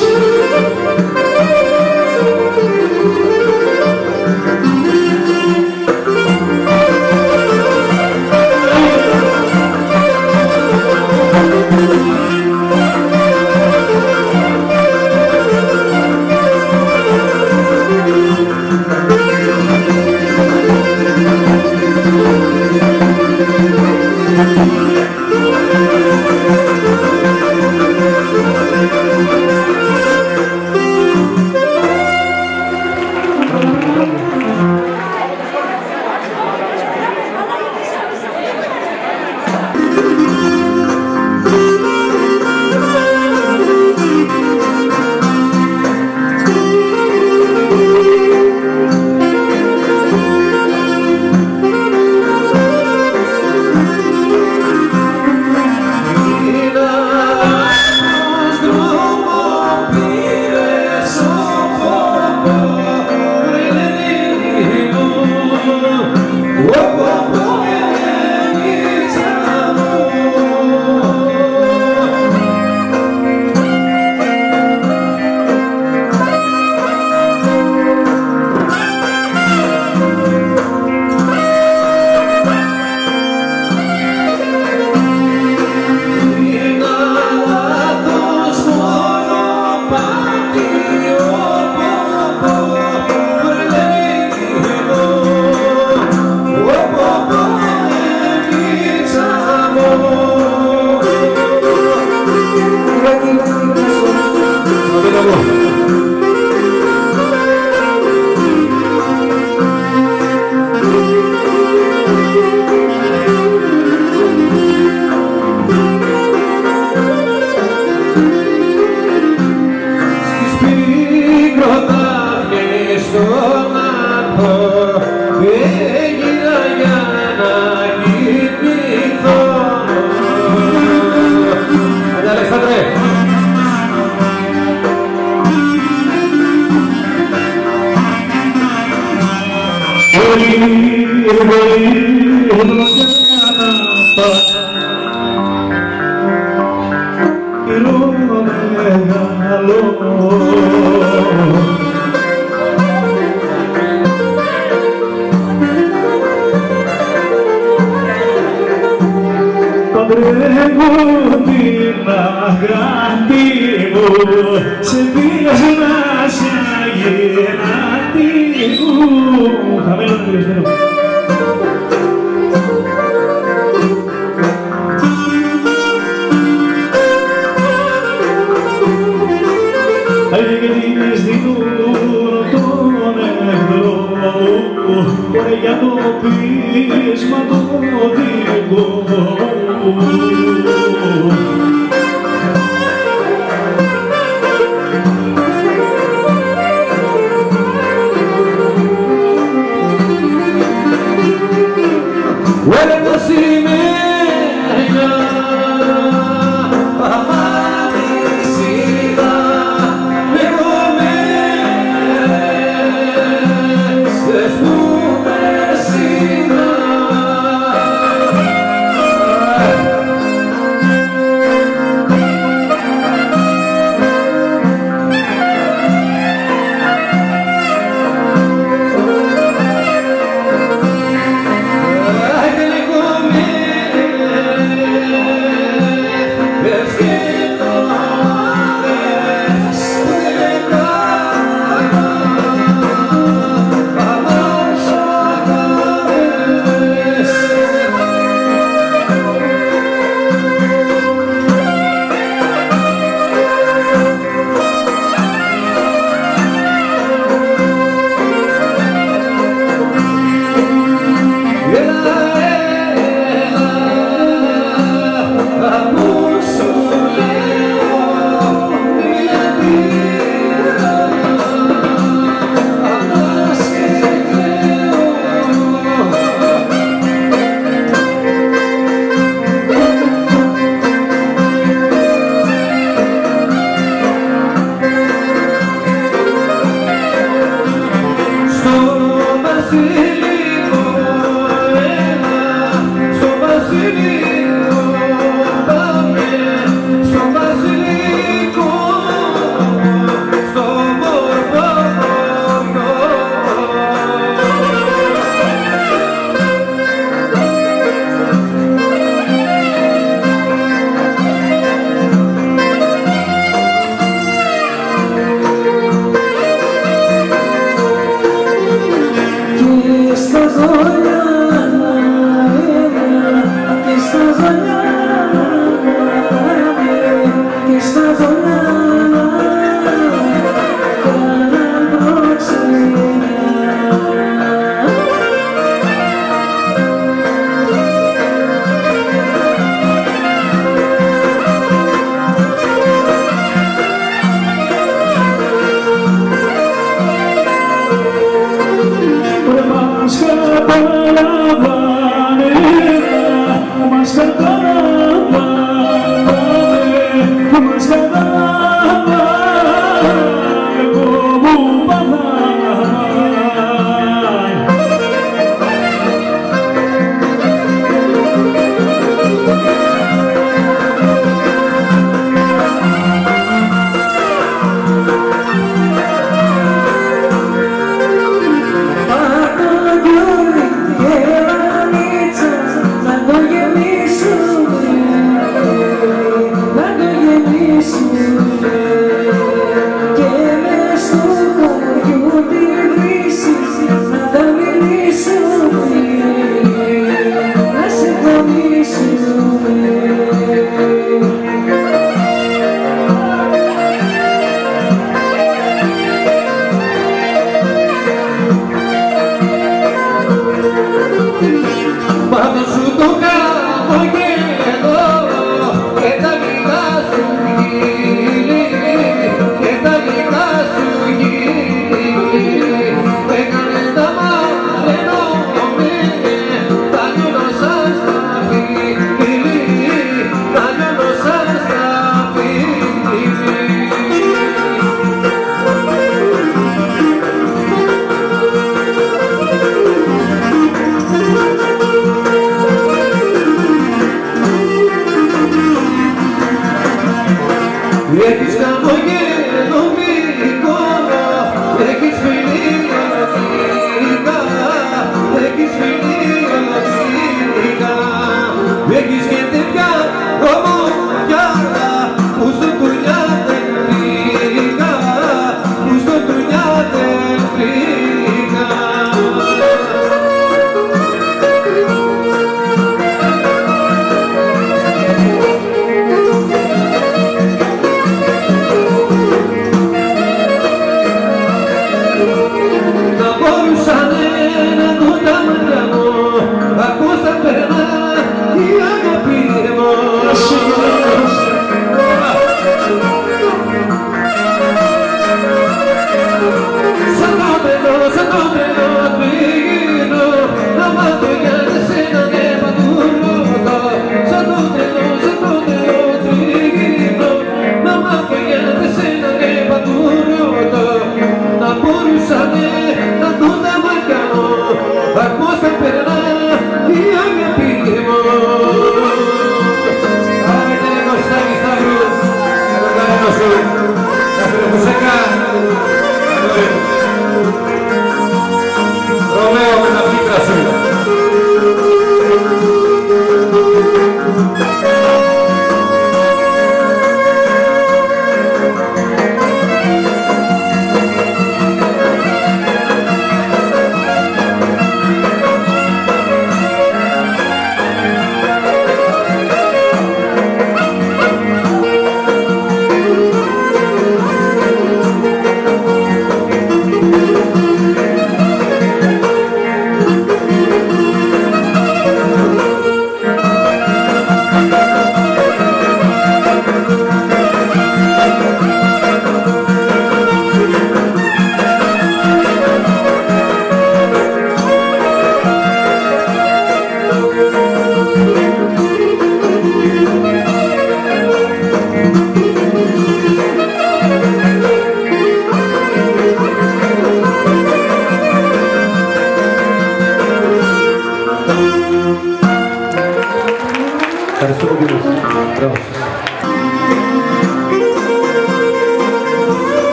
κύριος. Μπράβο.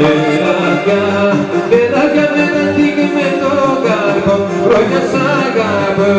Παιδάκια με τα τύχη με το καρπό, χρόνια σ' αγαπώ.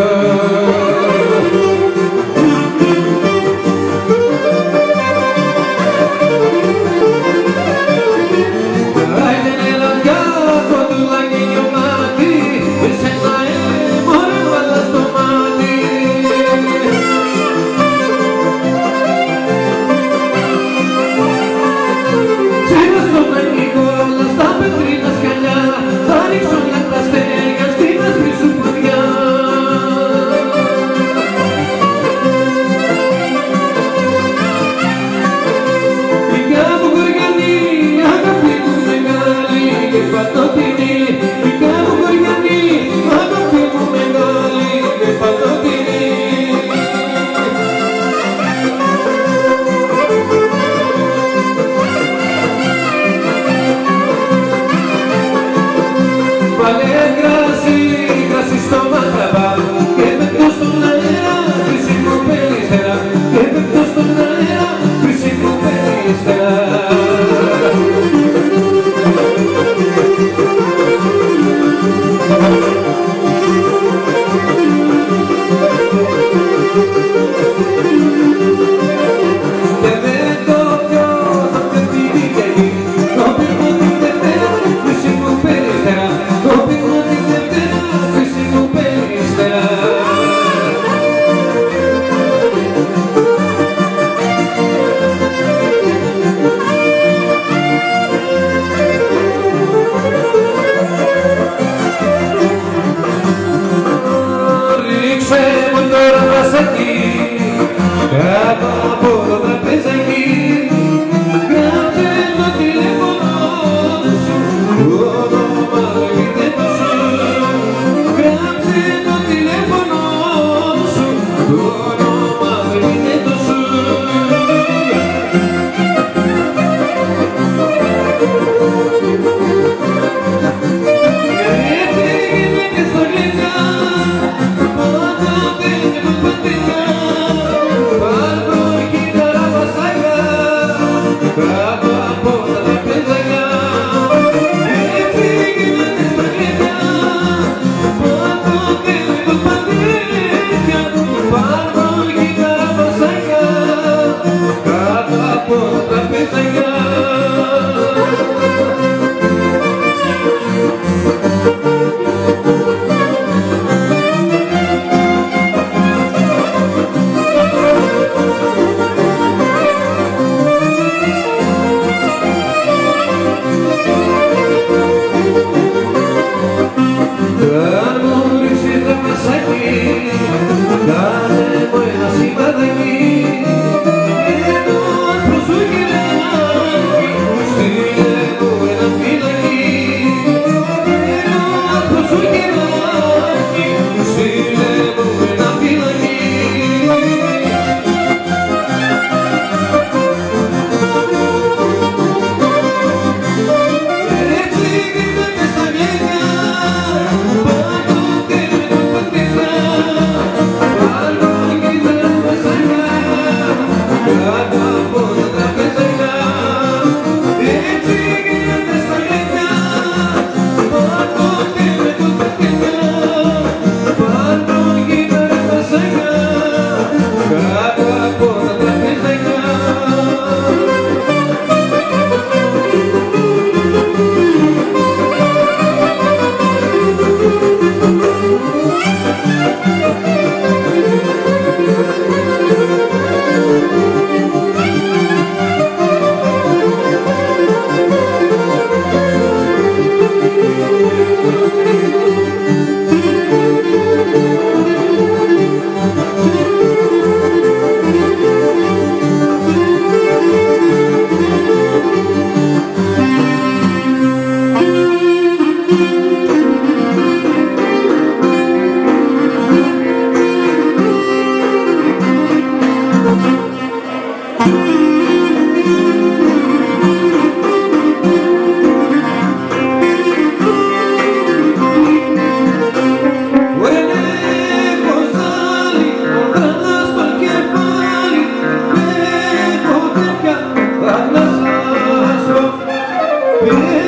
Yeah.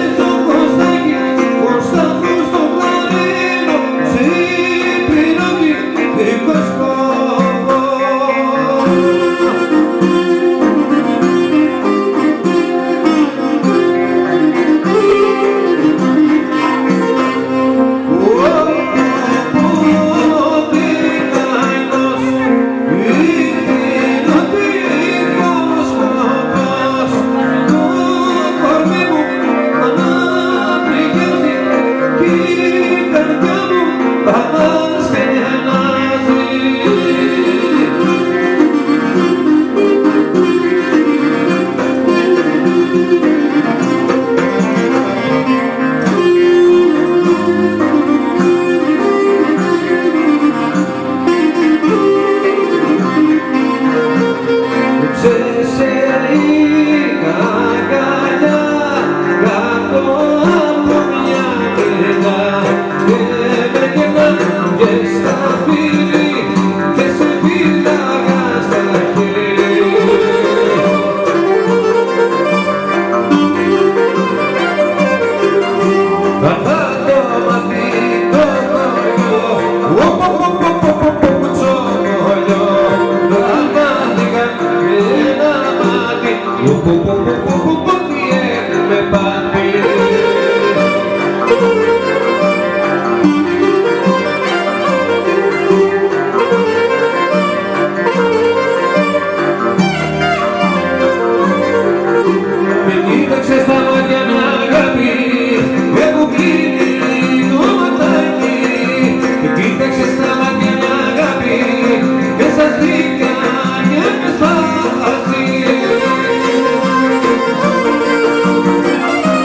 Μέσα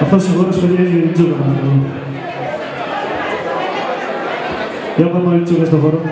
Αυτός ο χώρος, παιδιά, είναι η Τζούκα μας. Για πάμε όλοι Τζούκα στο χώρο.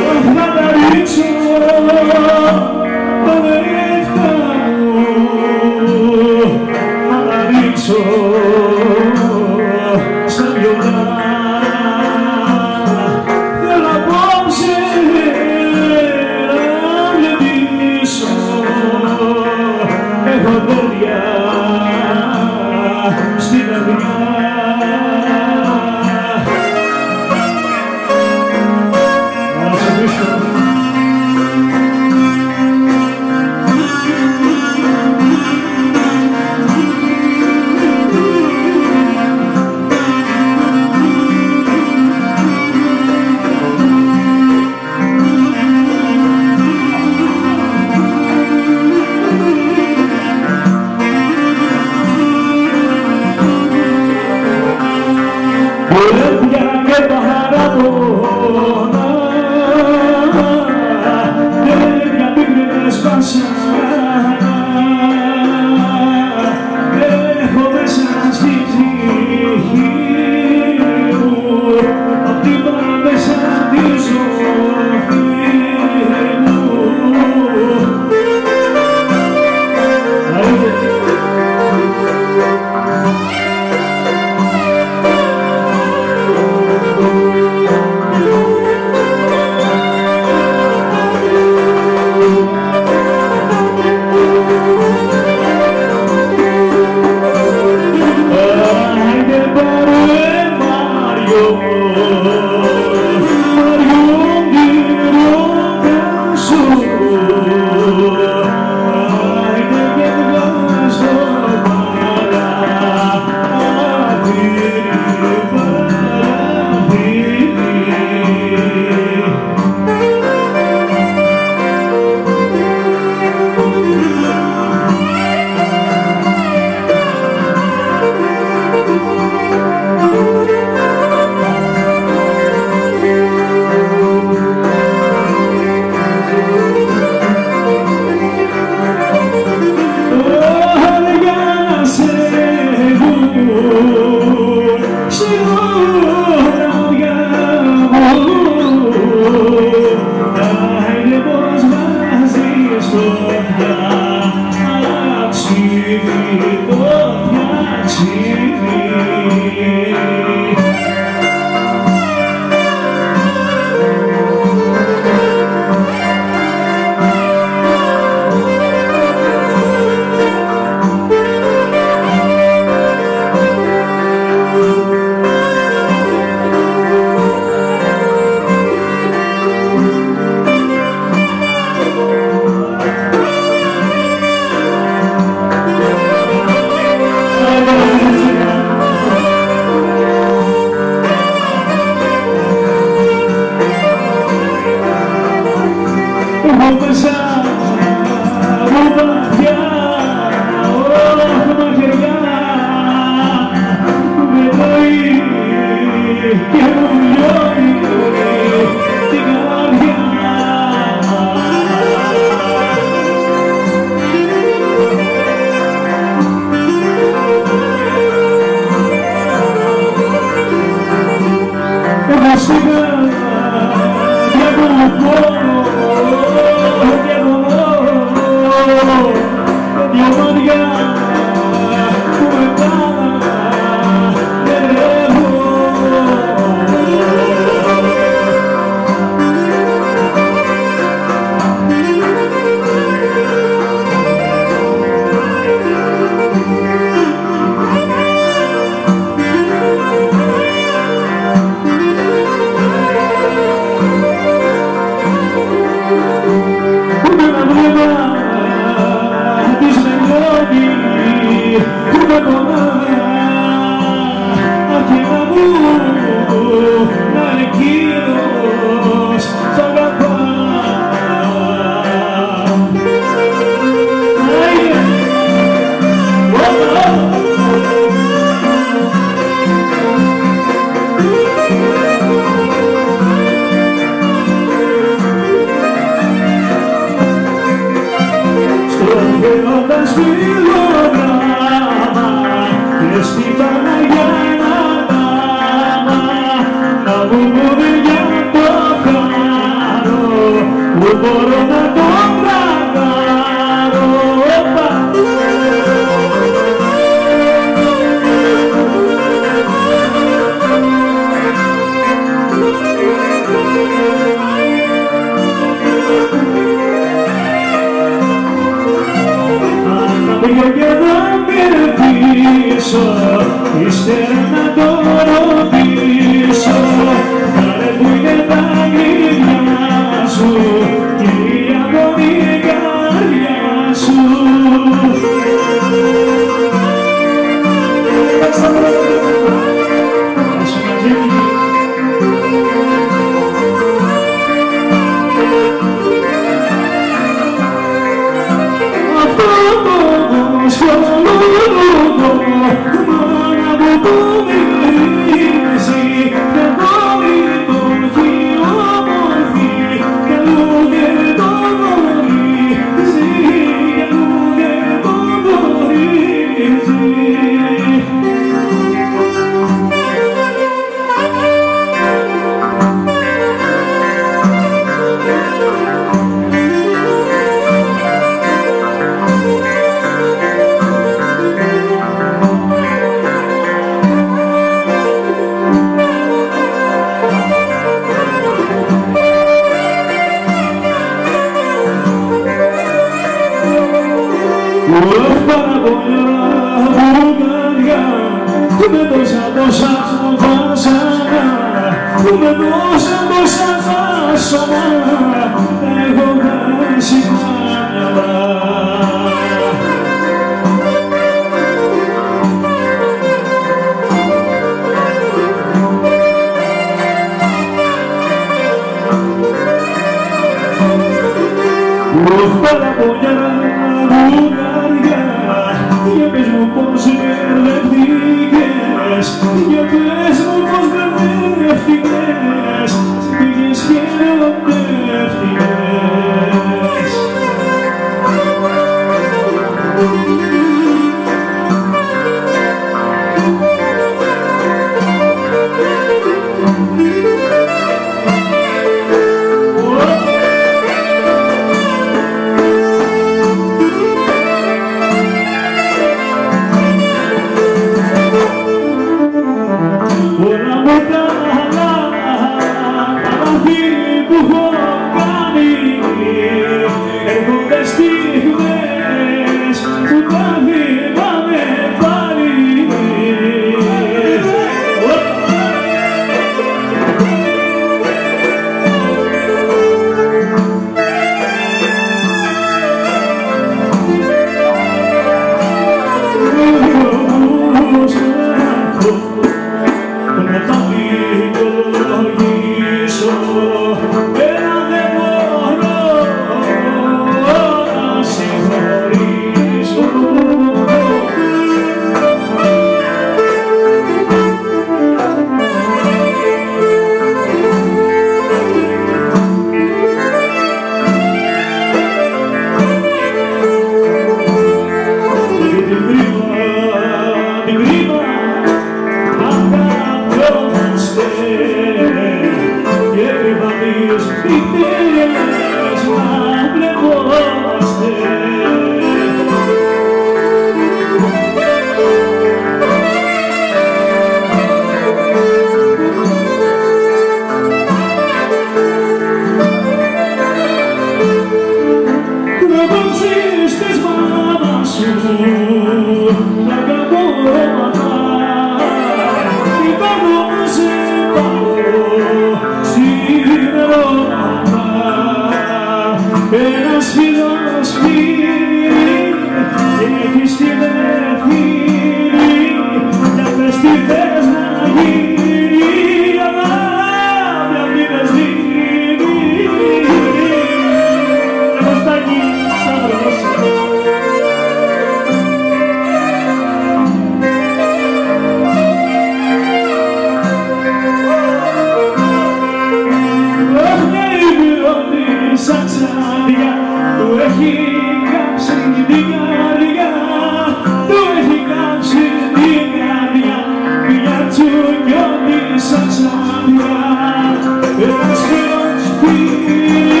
ένας φίλος πήρε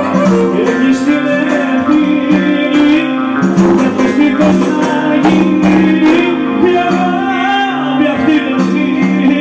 εκεί στην Ευθύνη και δυστυχώς να γίνει η αγάπη αυτή να σβήνει.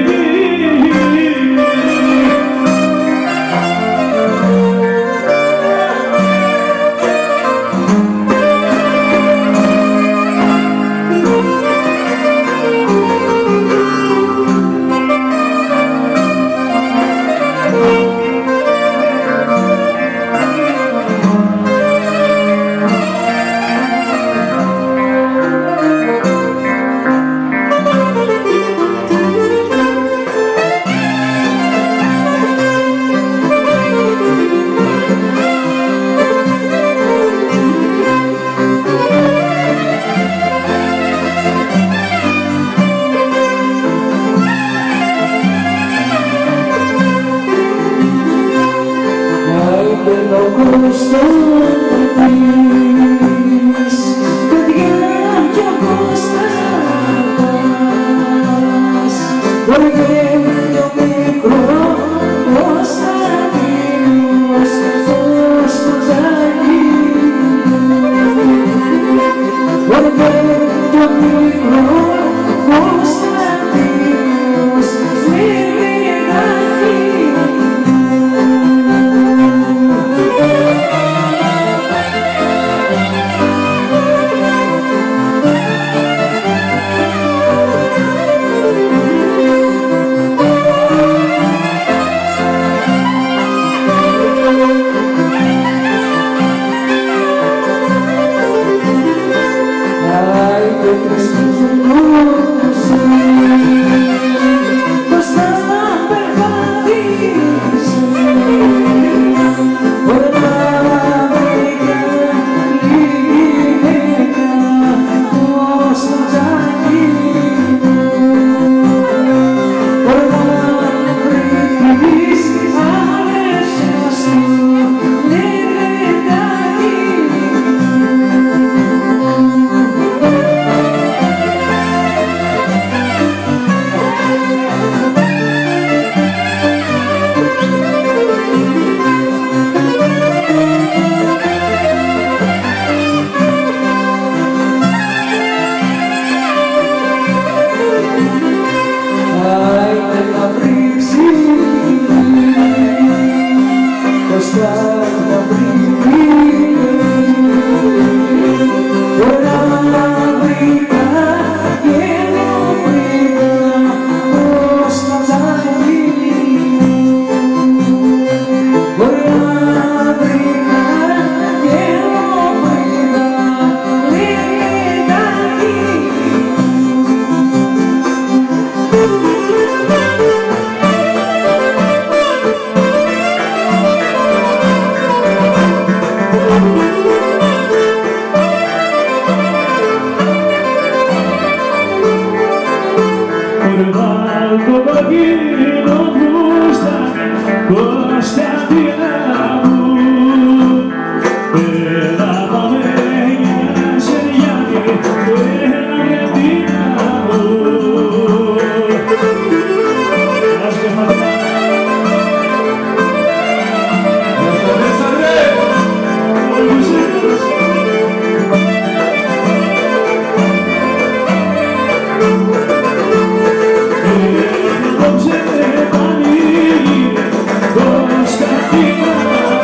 Κωνσταντίνα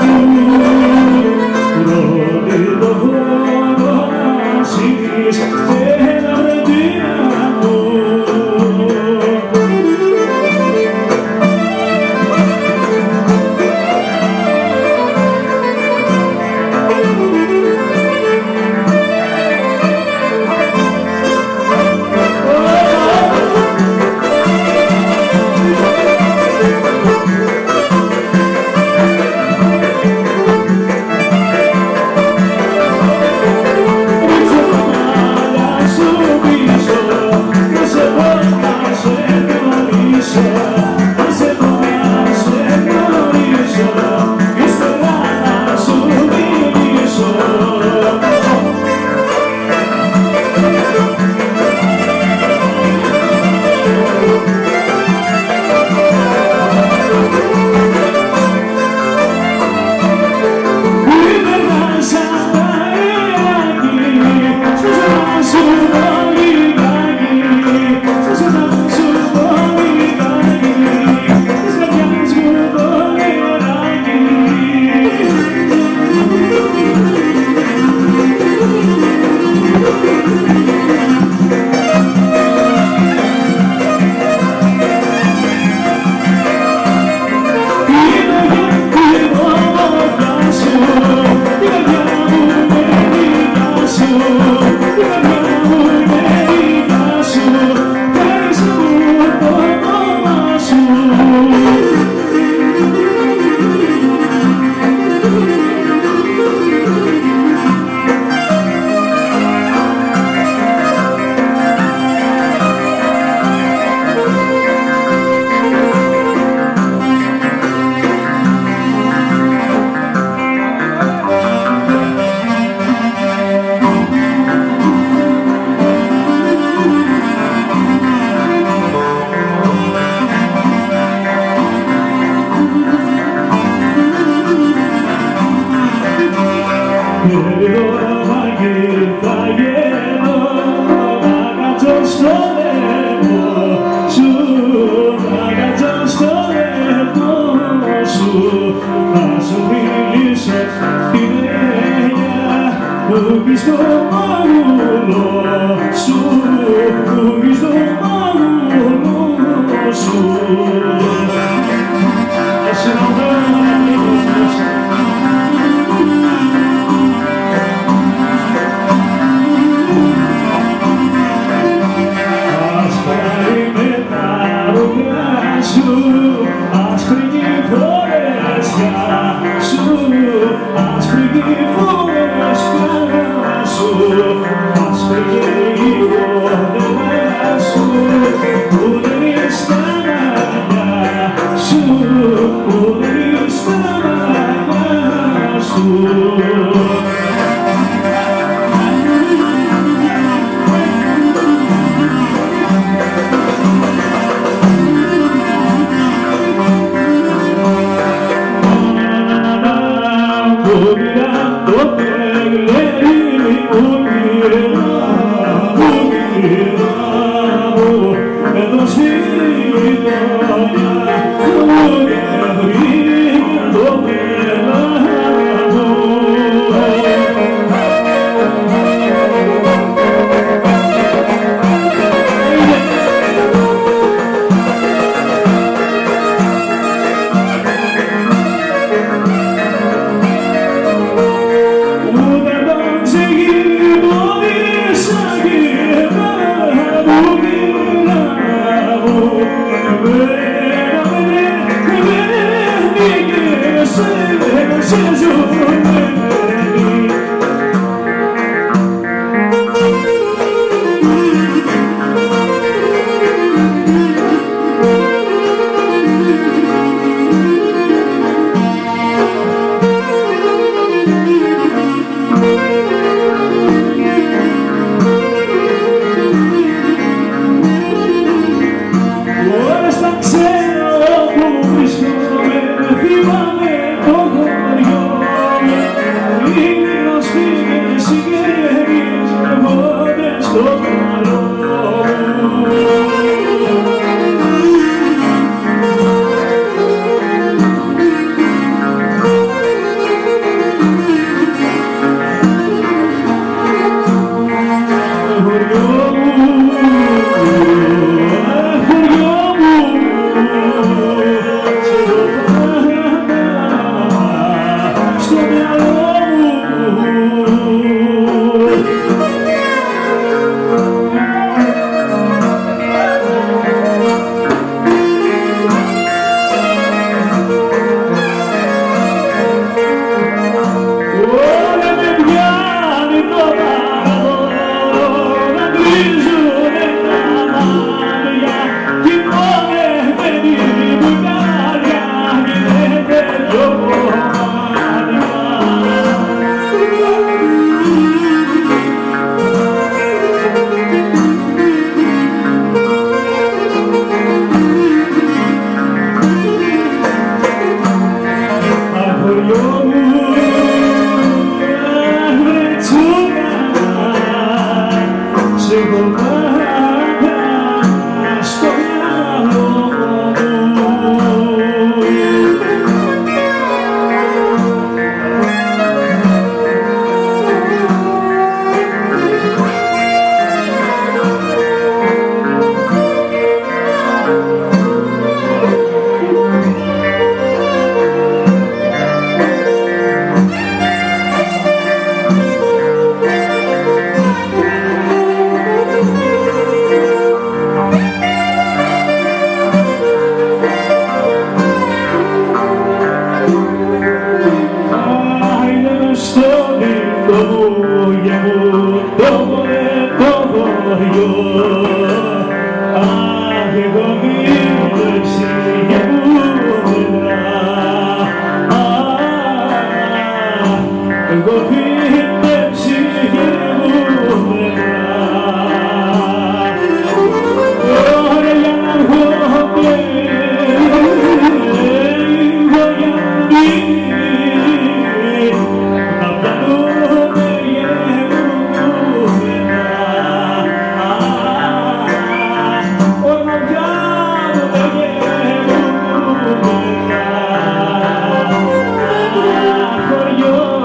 την έννοια που έχεις στο μάγουλο σου, που έχεις στο μάγουλο σου. Ας πάει με τα ρούχα σου, άσπρη και φορέσια σου, άσπρη και φορέσια σου, άσπρη και η γοντελιά σου, που δεν είναι στα μάτια σου, που δεν είναι στα μάτια σου. For you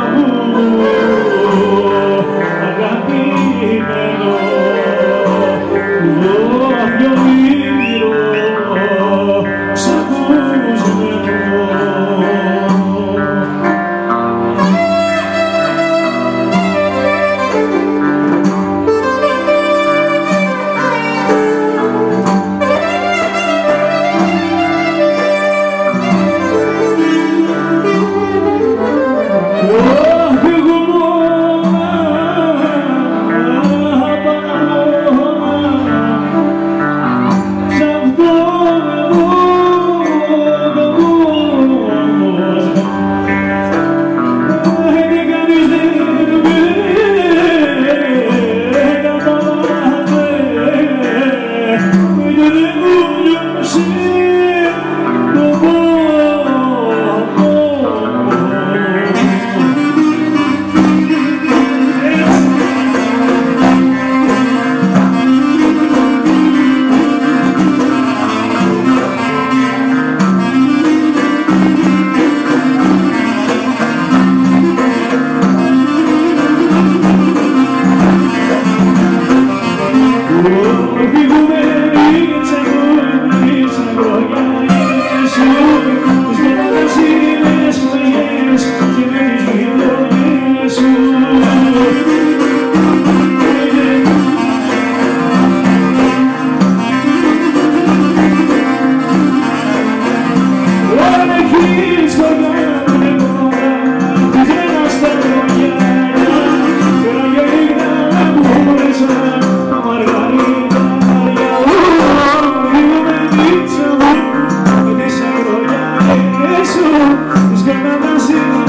σου, τις κάνω μαζί μου.